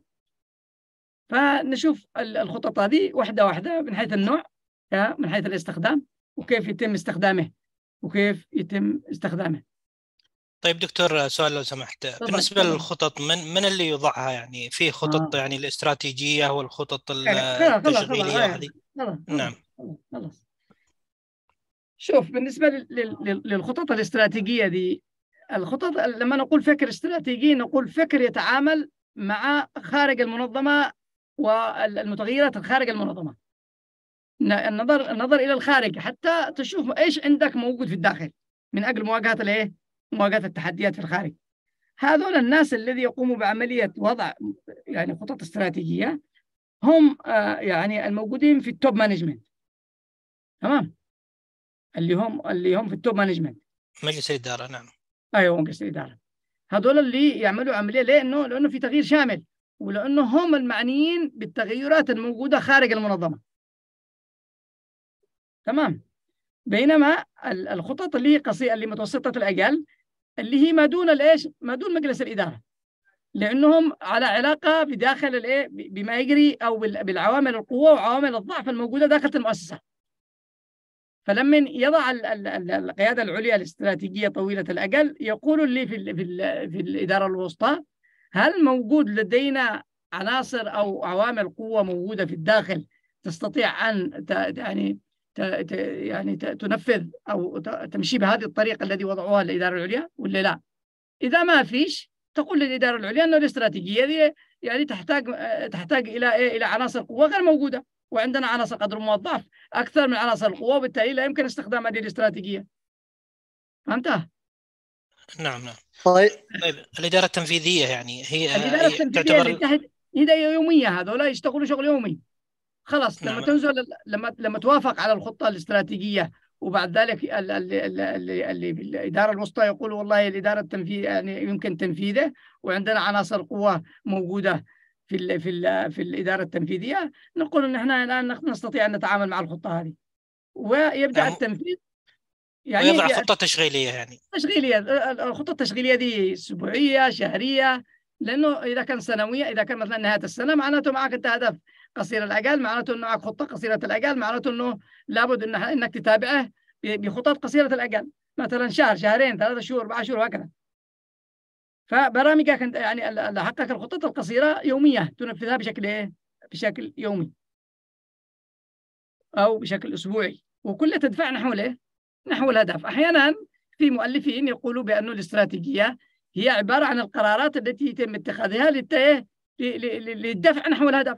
S1: فنشوف الخطط هذه واحدة واحدة من حيث النوع، من حيث الاستخدام وكيف يتم استخدامه وكيف يتم استخدامه.
S3: طيب دكتور، سؤال لو سمحت. طبعا. بالنسبة طبعا. للخطط من من اللي يوضعها؟ يعني في خطط آه. يعني الاستراتيجية والخطط التشغيلية هذه.
S1: نعم خلاص. شوف بالنسبة للخطط الاستراتيجية دي، الخطط لما نقول فكر استراتيجي نقول فكر يتعامل مع خارج المنظمة والمتغيرات خارج المنظمة. النظر النظر إلى الخارج حتى تشوف إيش عندك موجود في الداخل من أجل مواجهة الإيه مواجهة التحديات في الخارج. هذول الناس الذي يقوموا بعملية وضع يعني خطط استراتيجية هم آه يعني الموجودين في التوب مانجمنت، تمام، اللي هم اللي هم في التوب مانجمنت،
S3: مجلس الإدارة. نعم
S1: أيوة مجلس الإدارة. هذول اللي يعملوا عملية لأنه لأنه في تغيير شامل، ولأنه هم المعنيين بالتغيرات الموجودة خارج المنظمة، تمام. بينما الخطط اللي قصيرة اللي متوسطة الأجل اللي هي ما دون الإيش ما دون مجلس الإدارة، لأنهم على علاقة بداخل الإيه بما يجري أو بالعوامل القوة وعوامل الضعف الموجودة داخل المؤسسة. فلما يضع القيادة العليا الاستراتيجية طويلة الأجل يقول اللي في في في الإدارة الوسطى هل موجود لدينا عناصر أو عوامل قوة موجودة في الداخل تستطيع أن يعني يعني تنفذ أو تمشي بهذه الطريقة التي وضعوها الإدارة العليا ولا لا؟ إذا ما فيش تقول للإدارة العليا أن الاستراتيجية دي يعني تحتاج تحتاج إلى إيه؟ إلى عناصر قوة غير موجودة، وعندنا عناصر قدر موظف أكثر من عناصر القوة، وبالتالي لا يمكن استخدام هذه الاستراتيجية. فهمتها؟
S3: نعم نعم.
S5: طيب
S3: الإدارة التنفيذية يعني هي
S1: الإدارة التنفيذية
S3: تعتبر
S1: اللي تحت هي يومية، هذولا يشتغلوا شغل يومي خلاص. لما
S3: نعم.
S1: تنزل لما لما توافق على الخطة الاستراتيجية وبعد ذلك اللي, اللي, اللي في الإدارة الوسطى يقول والله الإدارة التنفيذية يعني يمكن تنفيذه وعندنا عناصر قوة موجودة في ال في ال في الإدارة التنفيذية، نقول إن إحنا الآن نستطيع أن نتعامل مع الخطة هذه ويبدأ
S3: نعم.
S1: التنفيذ يعني
S3: ويضع خطة تشغيلية يعني
S1: تشغيلية. الخطة التشغيلية دي أسبوعية شهرية، لأنه إذا كان سنوية إذا كان مثلا نهاية السنة معناته معك أنت هدف قصير الأجل، معناته إنه معك خطة قصيرة الأجل، معناته إنه لابد إن إنك تتابعه بخطط قصيرة الأجل، مثلا شهر شهرين ثلاثة شهور أربعة شهور وهكذا. فبرامجك أنت يعني حقك الخطط القصيرة يومية تنفذها بشكل إيه؟ بشكل يومي أو بشكل أسبوعي، وكلها تدفع نحو إيه؟ نحو الهدف. أحيانا في مؤلفين يقولوا بأن الاستراتيجية هي عبارة عن القرارات التي يتم اتخاذها للدفع نحو الهدف.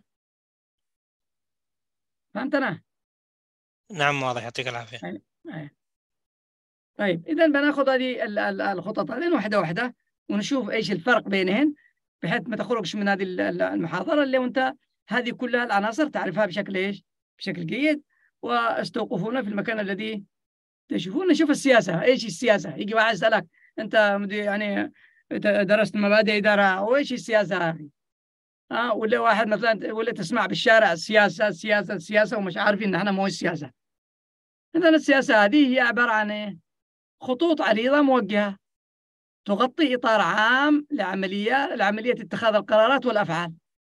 S1: فهمتنا؟
S3: نعم واضح، يعطيك العافية.
S1: طيب إذا بناخذ هذه الخطط هذه واحدة واحدة ونشوف إيش الفرق بينهن بحيث ما تخرجش من هذه المحاضرة اللي وأنت هذه كلها العناصر تعرفها بشكل إيش؟ بشكل جيد، واستوقفونا في المكان الذي تشوفون. نشوف السياسة، إيش السياسة؟ يجي واحد يسألك أنت يعني درست مبادئ إدارة وإيش السياسة يا أخي؟ ها، ولا واحد مثلا ولا تسمع بالشارع السياسة السياسة السياسة ومش عارفين نحن مو السياسة. مثلا السياسة هذه هي عبارة عن إيه؟ خطوط عريضة موجهة تغطي إطار عام لعملية لعملية اتخاذ القرارات والأفعال.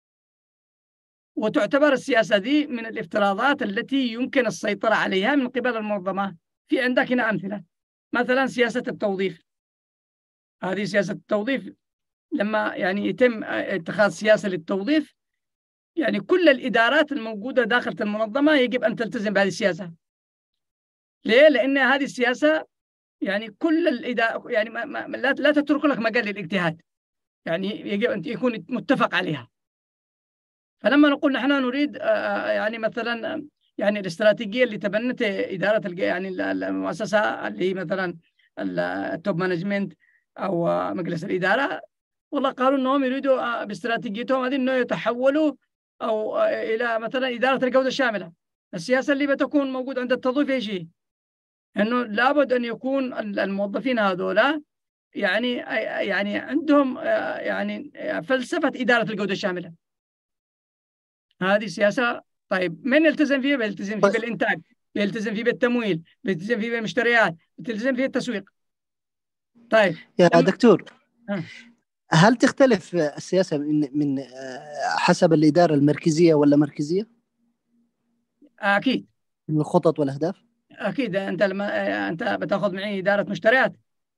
S1: وتعتبر السياسة دي من الافتراضات التي يمكن السيطرة عليها من قبل المنظمات. في عندك هنا أمثلة، مثلا سياسة التوظيف. هذه سياسة التوظيف لما يعني يتم اتخاذ سياسة للتوظيف، يعني كل الإدارات الموجودة داخل المنظمة يجب أن تلتزم بهذه السياسة. ليه؟ لأن هذه السياسة يعني كل الإدارة يعني ما ما لا, لا تترك لك مجال للاجتهاد، يعني يجب أن يكون متفق عليها. فلما نقول نحن نريد يعني مثلا يعني الاستراتيجية اللي تبنت إدارة يعني المؤسسة اللي مثلا التوب مانجمنت أو مجلس الإدارة، والله قالوا أنهم يريدوا باستراتيجيتهم هذه أنه يتحولوا أو إلى مثلا إدارة الجودة الشاملة. السياسة اللي بتكون موجودة عند التوظيف إيش هي؟ أنه لابد أن يكون الموظفين هذولا يعني يعني عندهم يعني فلسفة إدارة الجودة الشاملة. هذه سياسة. طيب من يلتزم فيها؟ بيلتزم فيه بالإنتاج، بيلتزم فيه بالتمويل، بيلتزم فيه بالمشتريات، بيلتزم فيه التسويق. طيب
S5: يا
S1: لما...
S5: دكتور،
S1: ها.
S5: هل تختلف السياسة من من حسب الإدارة المركزية ولا مركزية؟
S1: أكيد
S5: من الخطط والأهداف؟
S1: أكيد. أنت لما أنت بتأخذ معي إدارة مشتريات.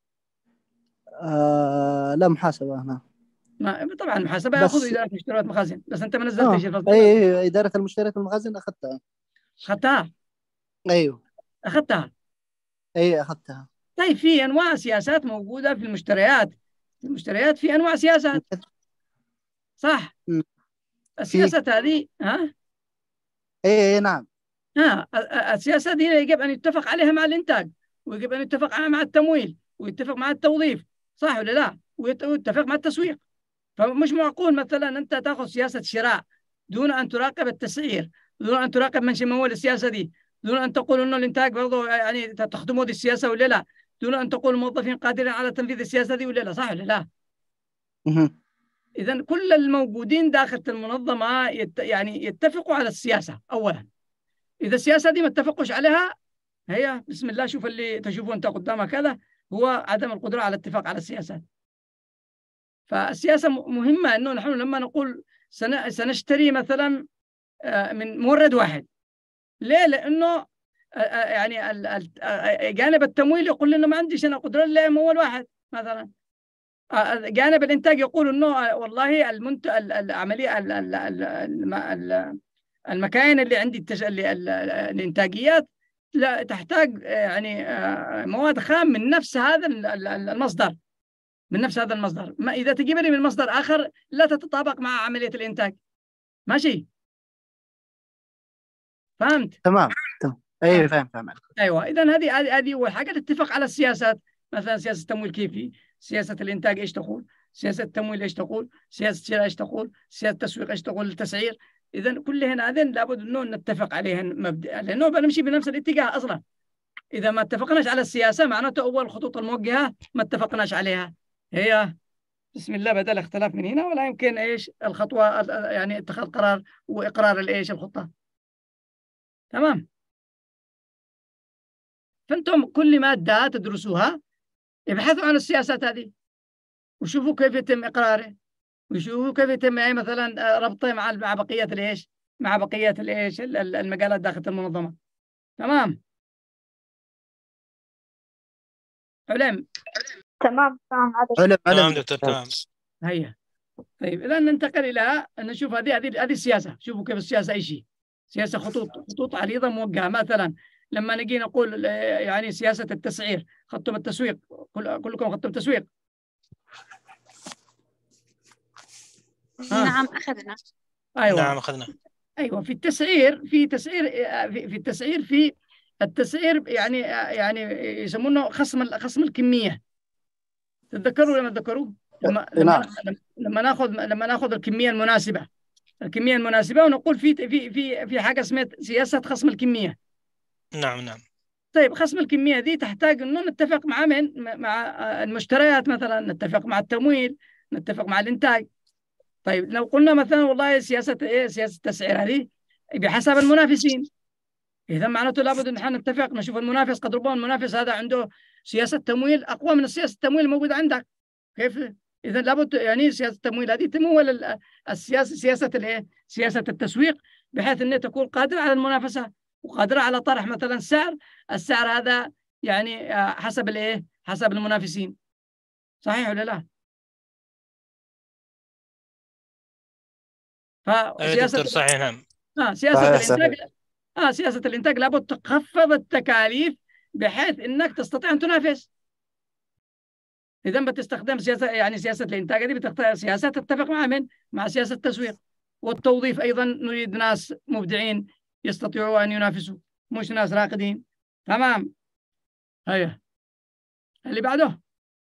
S5: آه لا، محاسبة هنا.
S1: ما طبعا محاسبة يأخذ إدارة مشتريات مخازن، بس أنت ما نزلتش
S5: آه.
S1: الفصل.
S5: أي إدارة المشتريات والمخازن أخذتها.
S1: أخذتها؟
S5: أيوه
S1: أخذتها.
S5: أي أخذتها.
S1: طيب في أنواع سياسات موجودة في المشتريات. في المشتريات في أنواع سياسات، صح؟
S5: م.
S1: السياسات هذه ها؟
S5: أي نعم.
S1: ها السياسة دي يجب أن يتفق عليها مع الإنتاج، ويجب أن يتفق عليها مع التمويل، ويتفق مع التوظيف، صح ولا لا؟ ويتفق مع التسويق. فمش معقول مثلا أنت تأخذ سياسة شراء دون أن تراقب التسعير، دون أن تراقب من يمول السياسة دي، دون أن تقول إنه الإنتاج برضه يعني تخدموا دي السياسة ولا لا، دون أن تقول الموظفين قادرين على تنفيذ السياسة دي ولا لا، صح ولا لا؟ إذن كل الموجودين داخل المنظمة يت يعني يتفقوا على السياسة أولا. إذا السياسة دي ما اتفقوش عليها، هي بسم الله شوف اللي تشوفه أنت قدامك هذا هو عدم القدرة على الاتفاق على السياسات. فالسياسة مهمة، إنه نحن لما نقول سنشتري مثلا من مورد واحد، ليه؟ لأنه يعني جانب التمويل يقول لنا ما عنديش أنا قدرة إلا مول واحد مثلا. جانب الإنتاج يقول إنه والله المنت العملية المكاين اللي عندي التج... الإنتاجيات لا تحتاج يعني مواد خام من نفس هذا المصدر، من نفس هذا المصدر. ما إذا تجيب لي من مصدر آخر لا تتطابق مع عملية الإنتاج، ماشي؟ فهمت؟
S5: تمام تمام. أيوة فاهم فاهم.
S1: أيوة. إذن هذه هذه هذه أول حاجة، تتفق على السياسات. مثلا سياسة التمويل كيفي، سياسة الإنتاج إيش تقول، سياسة التمويل إيش تقول، سياسة الشراء إيش تقول، سياسة التسويق إيش تقول، التسعير. إذن كلهن هذين لابد إنه نتفق عليهن مبدئيا، لأنه بنمشي بنفس الاتجاه أصلا. إذا ما اتفقناش على السياسة معناته أول الخطوط الموجهة ما اتفقناش عليها، هي بسم الله بدأ الاختلاف من هنا، ولا يمكن إيش الخطوة يعني اتخاذ قرار وإقرار الإيش الخطة. تمام. فأنتم كل مادة تدرسوها ابحثوا عن السياسات هذه، وشوفوا كيف يتم إقراره، وشوفوا كيف يتم يعني مثلا ربطه مع مع بقية الإيش مع بقية الإيش المجالات داخل المنظمة. تمام. علم.
S4: تمام تمام
S5: علم
S3: تمام دكتور تمام.
S1: هيا. طيب إذا ننتقل إلى أن نشوف هذه هذه هذه السياسة. شوفوا كيف السياسة أي شيء. سياسة خطوط خطوط عريضة موجهة. مثلا لما نجي نقول يعني سياسة التسعير، خطم التسويق، كل كلكم خطم التسويق.
S7: نعم أخذنا.
S1: أيوة.
S3: نعم أخذنا.
S1: أيوة. في التسعير في تسعير في التسعير في التسعير يعني يعني يسمونه خصم خصم الكمية. تتذكروا لما تذكروا لما لما, لما ناخذ لما ناخذ الكمية المناسبة الكمية المناسبة ونقول في في في في حاجة اسمها سياسة خصم الكمية.
S3: نعم نعم.
S1: طيب خصم الكمية دي تحتاج إنه نتفق مع من؟ مع المشتريات مثلا، نتفق مع التمويل، نتفق مع الإنتاج. طيب لو قلنا مثلا والله سياسة إيه، سياسة التسعير هذه بحسب المنافسين، إذا معناته لابد إن احنا نتفق نشوف المنافس، قد ربما المنافس هذا عنده سياسة تمويل أقوى من السياسة التمويل الموجودة عندك، كيف؟ إذا لابد يعني سياسة التمويل هذه تمول السياسة، سياسة الإيه؟ سياسة التسويق، بحيث أنها تكون قادرة على المنافسة وقادرة على طرح مثلا سعر، السعر هذا يعني حسب الإيه؟ حسب المنافسين. صحيح ولا لا؟
S3: فسياسة
S1: صحيح
S3: نعم.
S1: آه سياسة الإنتاج آه سياسة الإنتاج لابد تخفض التكاليف بحيث إنك تستطيع أن تنافس. إذا بتستخدم سياسة، يعني سياسة الإنتاج دي بتختار سياسة تتفق مع من؟ مع سياسة التسويق والتوظيف. أيضا نريد ناس مبدعين يستطيعوا أن ينافسوا، مش ناس راقدين. تمام. هيا اللي بعده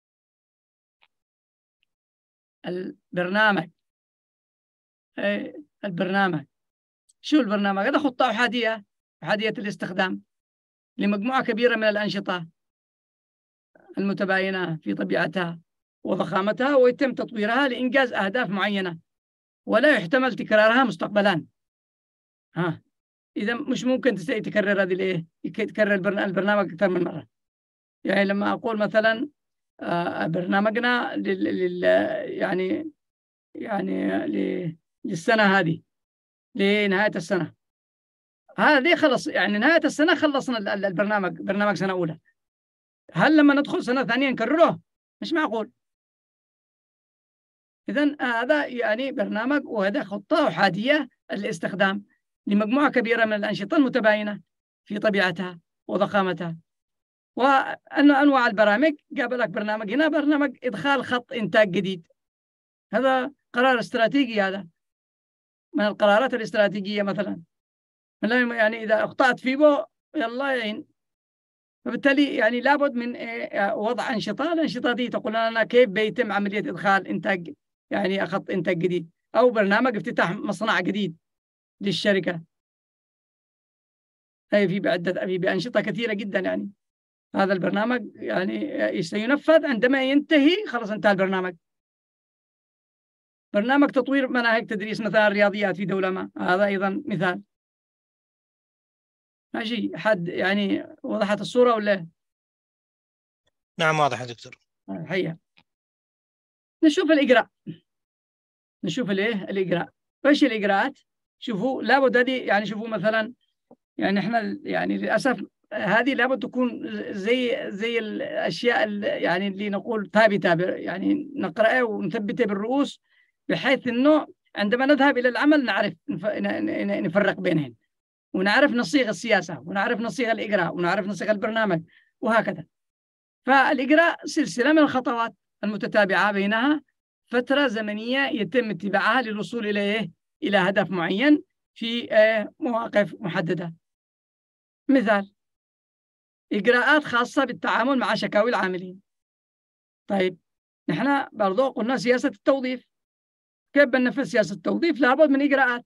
S1: البرنامج. أي البرنامج، شو البرنامج؟ هذا خطة أحادية، أحادية الاستخدام لمجموعة كبيرة من الأنشطة المتباينة في طبيعتها وضخامتها، ويتم تطويرها لإنجاز أهداف معينة ولا يحتمل تكرارها مستقبلا. ها إذا مش ممكن تكرر هذه الإيه، تكرر البرنامج أكثر من مرة. يعني لما أقول مثلا آه برنامجنا لل... لل... يعني يعني للسنة هذه لنهاية السنة هذه خلص، يعني نهاية السنة خلصنا البرنامج، برنامج سنة أولى. هل لما ندخل سنة ثانية نكرره؟ مش معقول. إذن هذا يعني برنامج، وهذا خطة أحادية الاستخدام لمجموعة كبيرة من الأنشطة المتباينة في طبيعتها وضخامتها. وأن أنواع البرامج، جاب لك برنامج هنا برنامج إدخال خط إنتاج جديد، هذا قرار استراتيجي، هذا من القرارات الاستراتيجية مثلا. يعني إذا أخطأت فيه يلا يعين. فبالتالي يعني لابد من وضع أنشطة، الأنشطة دي تقول لنا كيف بيتم عملية إدخال إنتاج، يعني خط إنتاج جديد، أو برنامج افتتاح مصنع جديد للشركة. هي في بعدة في بأنشطة كثيرة جدا. يعني هذا البرنامج يعني سينفذ عندما ينتهي، خلاص انتهى البرنامج. برنامج تطوير مناهج تدريس مثلا الرياضيات في دولة ما، هذا أيضا مثال. ماشي حد يعني وضحت الصورة ولا؟
S3: نعم واضح يا دكتور.
S1: حيا نشوف الإجراء، نشوف الايه الإجراء. ايش الإجراءات؟ شوفوا لابد هذه، يعني شوفوا مثلا، يعني احنا يعني للأسف هذه لابد تكون زي زي الأشياء يعني اللي نقول ثابتة، يعني نقرأها ونثبتها بالرؤوس، بحيث إنه عندما نذهب إلى العمل نعرف نفرق بينهم، ونعرف نصيغ السياسة، ونعرف نصيغ الإجراء، ونعرف نصيغ البرنامج، وهكذا. فالإجراء سلسلة من الخطوات المتتابعة بينها فترة زمنية يتم اتباعها للوصول إلى إيه؟ إلى هدف معين في مواقف محددة. مثال إجراءات خاصة بالتعامل مع شكاوي العاملين. طيب نحن برضو قلنا سياسة التوظيف، كيف بننفذ سياسة التوظيف؟ لابد من إجراءات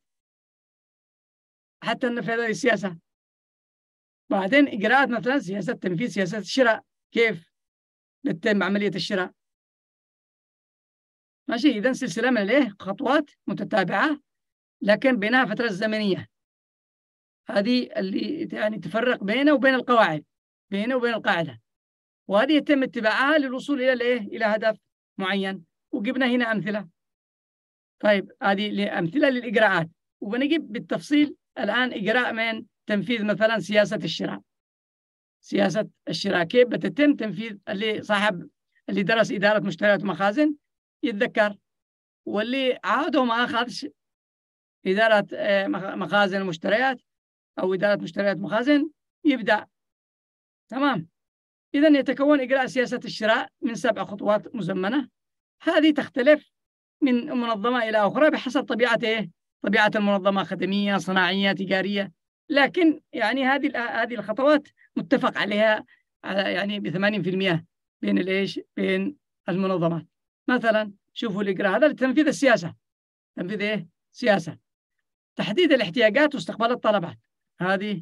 S1: حتى ننفذ هذه السياسة. بعدين إجراءات مثلا سياسة تنفيذ سياسة الشراء، كيف بتتم عملية الشراء. ماشي. إذن سلسلة من الإيه؟ خطوات متتابعة لكن بينها فترة زمنية، هذه اللي يعني تفرق بينه وبين القواعد، بينه وبين القاعدة، وهذه يتم اتباعها للوصول إلى الإيه؟ إلى هدف معين. وجبنا هنا أمثلة. طيب هذه أمثلة للإجراءات، وبنجيب بالتفصيل الآن إجراء من تنفيذ مثلا سياسة الشراء. سياسة الشراء كيف بتتم تنفيذ؟ اللي صاحب اللي درس إدارة مشتريات ومخازن يتذكر، واللي عاده ما أخذش إدارة مخازن ومشتريات أو إدارة مشتريات مخازن يبدأ. تمام. إذن يتكون إجراء سياسة الشراء من سبع خطوات مزمنة، هذه تختلف من منظمة إلى أخرى بحسب طبيعة إيه؟ طبيعة المنظمة، خدمية، صناعية، تجارية، لكن يعني هذه هذه الخطوات متفق عليها على يعني ب ثمانين بالمئة بين الإيش؟ بين المنظمات. مثلا شوفوا الإجراء هذا لتنفيذ السياسة، تنفيذ إيه؟ سياسة. تحديد الاحتياجات واستقبال الطلبات، هذه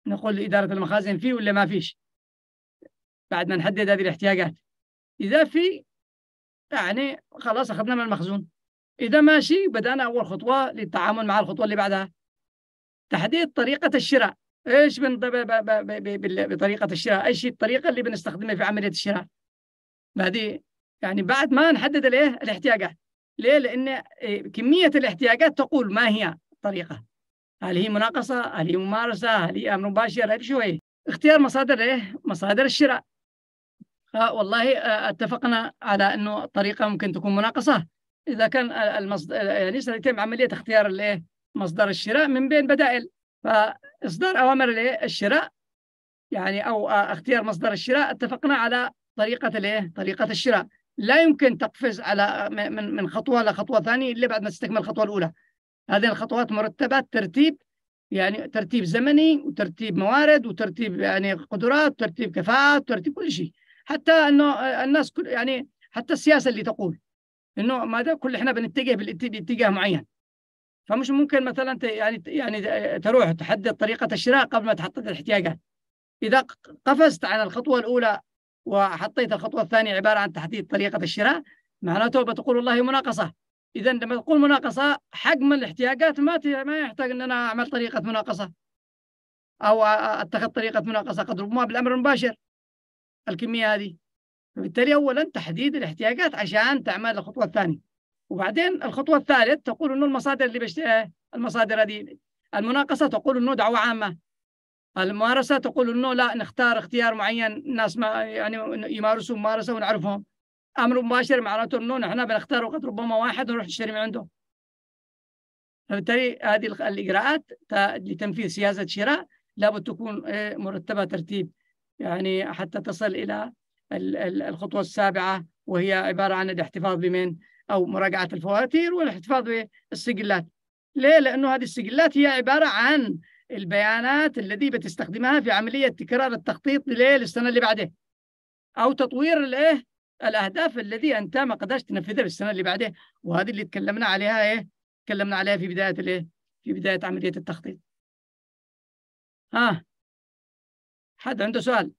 S1: نقول لإدارة المخازن فيه ولا ما فيش بعد ما نحدد هذه الاحتياجات. إذا في يعني خلاص أخذنا من المخزون. إذا ماشي بدأنا أول خطوة للتعامل مع الخطوة اللي بعدها، تحديد طريقة الشراء. إيش من بطريقة الشراء؟ إيش الطريقة اللي بنستخدمها في عملية الشراء؟ هذه يعني بعد ما نحدد الإيه الاحتياجات. ليه؟ لأن كمية الاحتياجات تقول ما هي الطريقة. هل هي مناقصة؟ هل هي ممارسة؟ هل هي أمر مباشر؟ هل شو هي؟ اختيار مصادر إيه؟ مصادر الشراء. آه والله آه اتفقنا على إنه الطريقة ممكن تكون مناقصة. إذا كان المصدر يعني سيتم عملية اختيار الإيه مصدر الشراء من بين بدائل، فإصدار أوامر الإيه الشراء يعني أو آه اختيار مصدر الشراء. اتفقنا على طريقة الإيه طريقة الشراء. لا يمكن تقفز على من من خطوة لخطوة ثانية إلا بعد ما تستكمل الخطوة الأولى. هذه الخطوات مرتبات ترتيب يعني ترتيب زمني وترتيب موارد وترتيب يعني قدرات وترتيب كفاءات وترتيب كل شيء. حتى انه الناس كل يعني حتى السياسه اللي تقول انه ما ده كل احنا بنتجه باتجاه معين، فمش ممكن مثلا يعني يعني تروح تحدد طريقه الشراء قبل ما تحدد الاحتياجات. اذا قفزت على الخطوه الاولى وحطيت الخطوه الثانيه عباره عن تحديد طريقه الشراء، معناته بتقول والله مناقصه. إذا لما تقول مناقصة حجم الاحتياجات ما ما يحتاج أن أنا أعمل طريقة مناقصة أو أتخذ طريقة مناقصة، قد ربما بالأمر المباشر الكمية هذه. فبالتالي أولا تحديد الاحتياجات عشان تعمل الخطوة الثانية، وبعدين الخطوة الثالث تقول إنه المصادر اللي بشتريها المصادر هذه. المناقصة تقول إنه دعوة عامة. الممارسة تقول إنه لا نختار اختيار معين الناس ما يعني يمارسوا ممارسة ونعرفهم. أمر مباشر معناته إنه نحن بنختار وقت ربما واحد ونروح نشتري من عنده. فبالتالي هذه الإجراءات لتنفيذ سياسة شراء لابد تكون مرتبة ترتيب يعني حتى تصل إلى الخطوة السابعة، وهي عبارة عن الاحتفاظ بمن أو مراجعة الفواتير والاحتفاظ بالسجلات. ليه؟ لأنه هذه السجلات هي عبارة عن البيانات التي بتستخدمها في عملية تكرار التخطيط للسنة اللي بعدها أو تطوير الإيه الأهداف الذي أنت ما قدرت تنفذها في السنة اللي بعدها. وهذه اللي تكلمنا عليها إيه تكلمنا عليها في بداية الإيه في بداية عملية التخطيط. ها حد عنده سؤال؟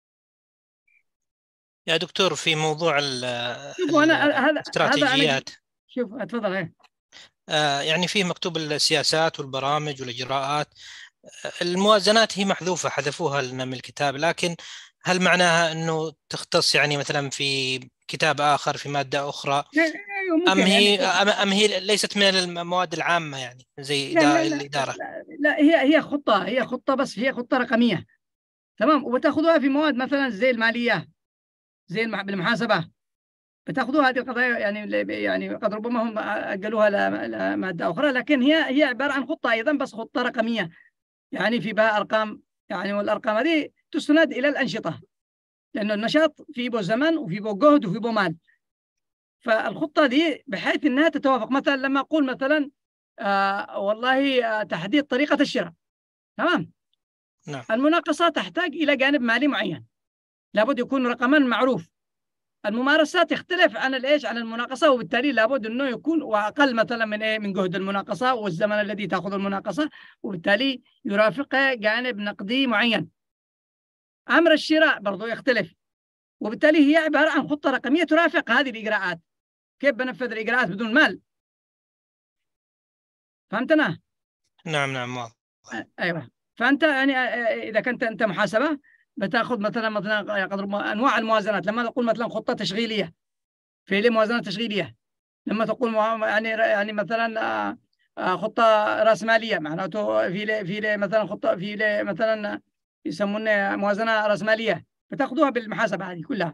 S3: يا دكتور في موضوع الاستراتيجيات.
S1: شوف اتفضل. ايه
S3: آه يعني فيه مكتوب السياسات والبرامج والإجراءات. الموازنات هي محذوفة حذفوها لنا من الكتاب، لكن هل معناها أنه تختص يعني مثلا في كتاب آخر في مادة أخرى أم هي يعني أم هي ليست من المواد العامة يعني زي
S1: لا لا لا
S3: الإدارة؟
S1: لا, لا هي هي خطة هي خطة بس هي خطة رقمية تمام، وبتاخذوها في مواد مثلا زي المالية زي المحاسبة، بتاخذوها هذه القضايا يعني يعني قد ربما هم أجلوها لمادة أخرى، لكن هي هي عبارة عن خطة أيضا بس خطة رقمية يعني في بها أرقام يعني، والأرقام هذه تسند إلى الأنشطة لأنه النشاط في بو زمن وفي بو جهد وفي بو مال. فالخطة دي بحيث أنها تتوافق. مثلا لما أقول مثلا آه والله آه تحديد طريقة الشراء تمام.
S3: نعم.
S1: المناقصة تحتاج إلى جانب مالي معين لابد يكون رقما معروف. الممارسات تختلف عن الايش عن المناقصه، وبالتالي لابد انه يكون واقل مثلا من ايه من جهد المناقصه والزمن الذي تاخذ المناقصه، وبالتالي يرافق جانب نقدي معين. امر الشراء برضه يختلف، وبالتالي هي عباره عن خطه رقميه ترافق هذه الاجراءات. كيف بنفذ الاجراءات بدون مال؟ فهمتنا؟
S3: نعم نعم واضح.
S1: ايوه. فانت يعني اذا كنت انت محاسبه بتاخذ مثلا مثلا انواع الموازنات. لما نقول مثلا خطه تشغيليه في لي موازنه تشغيليه، لما تقول يعني يعني مثلا خطه راس ماليه معناته في لي في لي مثلا خطه في لي مثلا يسمونه موازنه راس ماليه، بتاخذوها بالمحاسبه هذه كلها.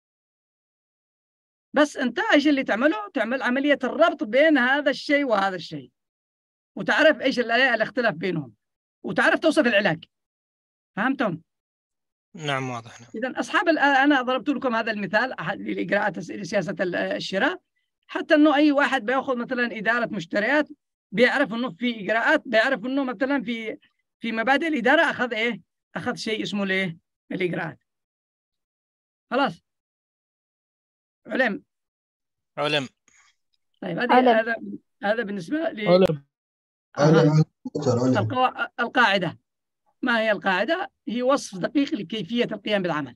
S1: بس انت ايش اللي تعمله؟ تعمل عمليه الربط بين هذا الشيء وهذا الشيء، وتعرف ايش الاختلاف بينهم، وتعرف توصف العلاج. فهمتم؟
S3: نعم واضح.
S1: إذا أصحاب أنا ضربت لكم هذا المثال للإجراءات لسياسة الشراء، حتى إنه أي واحد بيأخذ مثلا إدارة مشتريات بيعرف إنه في إجراءات، بيعرف إنه مثلا في في مبادئ الإدارة أخذ إيه؟ أخذ شيء اسمه الإيه؟ الإجراءات. خلاص. علم.
S3: علم.
S1: طيب هذا هذا هذا بالنسبة ل
S7: علم.
S1: علم. القاعدة. ما هي القاعدة؟ هي وصف دقيق لكيفية القيام بالعمل.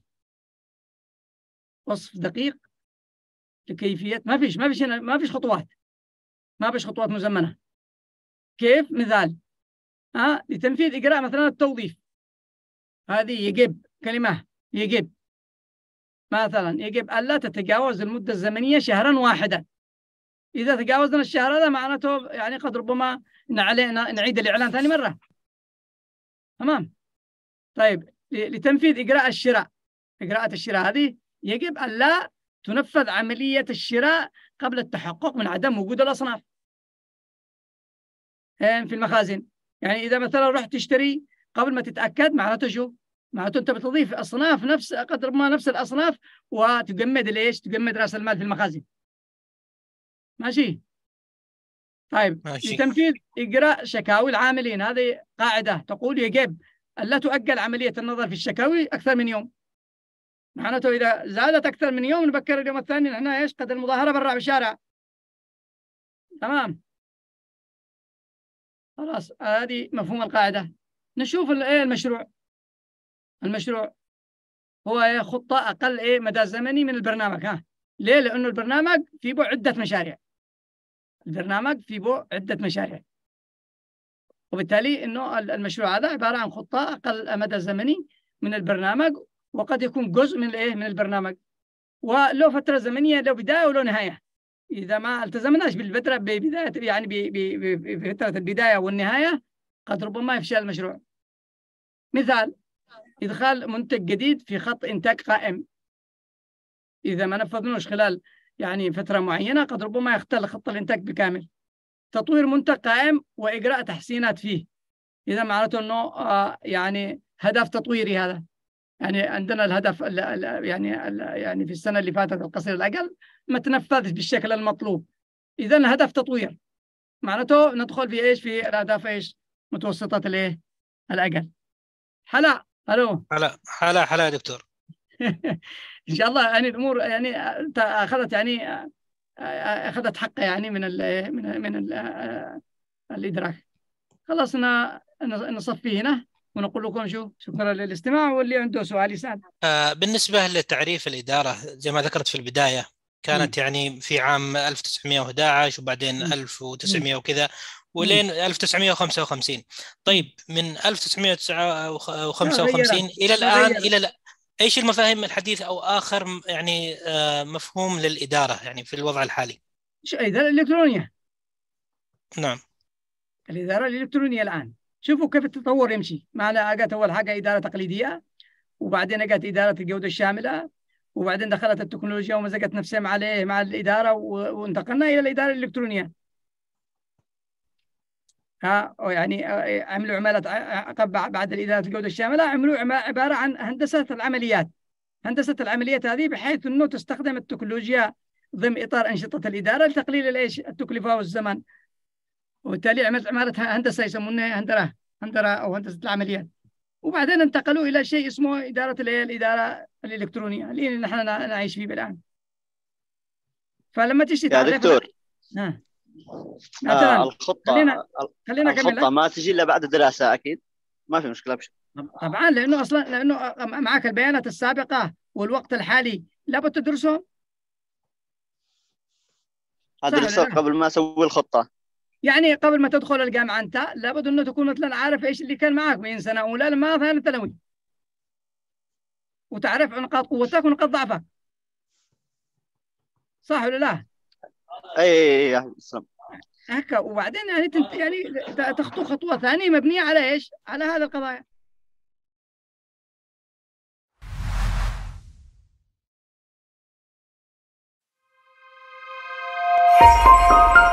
S1: وصف دقيق لكيفية، ما فيش ما فيش ما فيش خطوات، ما فيش خطوات مزمنة. كيف؟ مثال ها لتنفيذ إجراء مثلا التوظيف، هذه يجب كلمة يجب مثلا يجب ألا تتجاوز المدة الزمنية شهرا واحدا. إذا تجاوزنا الشهر هذا معناته يعني قد ربما نعيد الإعلان ثاني مرة. تمام. طيب لتنفيذ إجراء الشراء، إجراءات الشراء هذه يجب ألا تنفذ عملية الشراء قبل التحقق من عدم وجود الأصناف في المخازن. يعني إذا مثلا رحت تشتري قبل ما تتأكد معناته شو؟ معناته أنت بتضيف أصناف نفس قدر ما نفس الأصناف وتجمد ليش؟ تجمد رأس المال في المخازن. ماشي؟ طيب ماشي. لتنفيذ إجراء شكاوي العاملين، هذه قاعدة تقول يجب ألا تؤجل عملية النظر في الشكاوي أكثر من يوم. معناته إذا زادت أكثر من يوم نبكر اليوم الثاني نحن إيش قد المظاهرة برا بالشارع. تمام. خلاص هذه مفهوم القاعدة. نشوف ايه المشروع. المشروع هو إيه خطة أقل إيه مدى زمني من البرنامج. ها ليه؟ لأنه البرنامج في بو عدة مشاريع. البرنامج في بو عدة مشاريع، وبالتالي إنه المشروع هذا عبارة عن خطة أقل مدى زمني من البرنامج، وقد يكون جزء من الإيه من البرنامج، وله فترة زمنية له بداية وله نهاية. إذا ما التزمناش بالفترة ببداية يعني بفترة البداية والنهاية قد ربما يفشل المشروع. مثال إدخال منتج جديد في خط إنتاج قائم، إذا ما نفذناش خلال يعني فترة معينة قد ربما يختل خط الإنتاج بالكامل. تطوير منتج قائم وإجراء تحسينات فيه، إذا معناته أنه آه يعني هدف تطويري. هذا يعني عندنا الهدف ال ال يعني ال يعني في السنة اللي فاتت القصير الأقل ما تنفذش بالشكل المطلوب، إذا الهدف تطوير. معناته ندخل في إيش في الأهداف إيش متوسطة الإيه الأقل. حلا ألو
S3: حلا حلا حلا يا دكتور.
S1: إن شاء الله يعني الأمور يعني أخذت يعني أخذت حقها يعني من ال من من ال الإدراك. خلاص نصفي هنا ونقول لكم شو شكرا للاستماع، واللي عنده سؤال يسأل.
S3: آه بالنسبة لتعريف الإدارة زي ما ذكرت في البداية كانت م. يعني في عام ألف وتسعمائة وأحد عشر وبعدين م. ألف وتسعمائة وكذا ولين ألف وتسعمائة وخمسة وخمسين. طيب من ألف وتسعمائة وخمسة وخمسين إلى الآن إلى الآن ايش المفاهيم الحديثة او اخر يعني آه مفهوم للاداره يعني في الوضع الحالي؟
S1: شو الاداره الالكترونيه؟
S3: نعم
S1: الاداره الالكترونيه الان شوفوا كيف التطور يمشي. معنا اجت اول حاجه اداره تقليديه، وبعدين اجت اداره الجوده الشامله، وبعدين دخلت التكنولوجيا ومزجت نفسها مع الايه مع الاداره، وانتقلنا الى الاداره الالكترونيه. ها يعني عملوا عماله بعد الاداره الجوده الشامله عملوا عباره عن هندسه العمليات. هندسه العمليات هذه بحيث انه تستخدم التكنولوجيا ضمن اطار انشطه الاداره لتقليل الايش التكلفه والزمن، وبالتالي عملت عماله هندسه يسمونها هندره هندره او هندسه العمليات. وبعدين انتقلوا الى شيء اسمه اداره الايه الاداره الالكترونيه اللي نحن نعيش فيه الان. فلما تجي
S7: يا دكتور
S1: ها
S7: آه الخطة
S1: خلينا خلينا
S7: الخطة ما تجي إلا بعد دراسة أكيد، ما في مشكلة بشكل.
S1: طبعا لأنه أصلا لأنه معك البيانات السابقة والوقت الحالي لابد تدرسهم.
S7: أدرسه قبل ما أسوي الخطة،
S1: يعني قبل ما تدخل الجامعة أنت لابد أنه تكون مثلا عارف إيش اللي كان معك من سنة أولى لما ثانية ثانوي، وتعرف نقاط قوتك ونقاط ضعفك، صح ولا لا؟
S7: أي يا سلام.
S1: هكا وبعدين يعني تنت يعني تخطو خطوة ثانية مبنية على إيش؟ على هذه القضايا.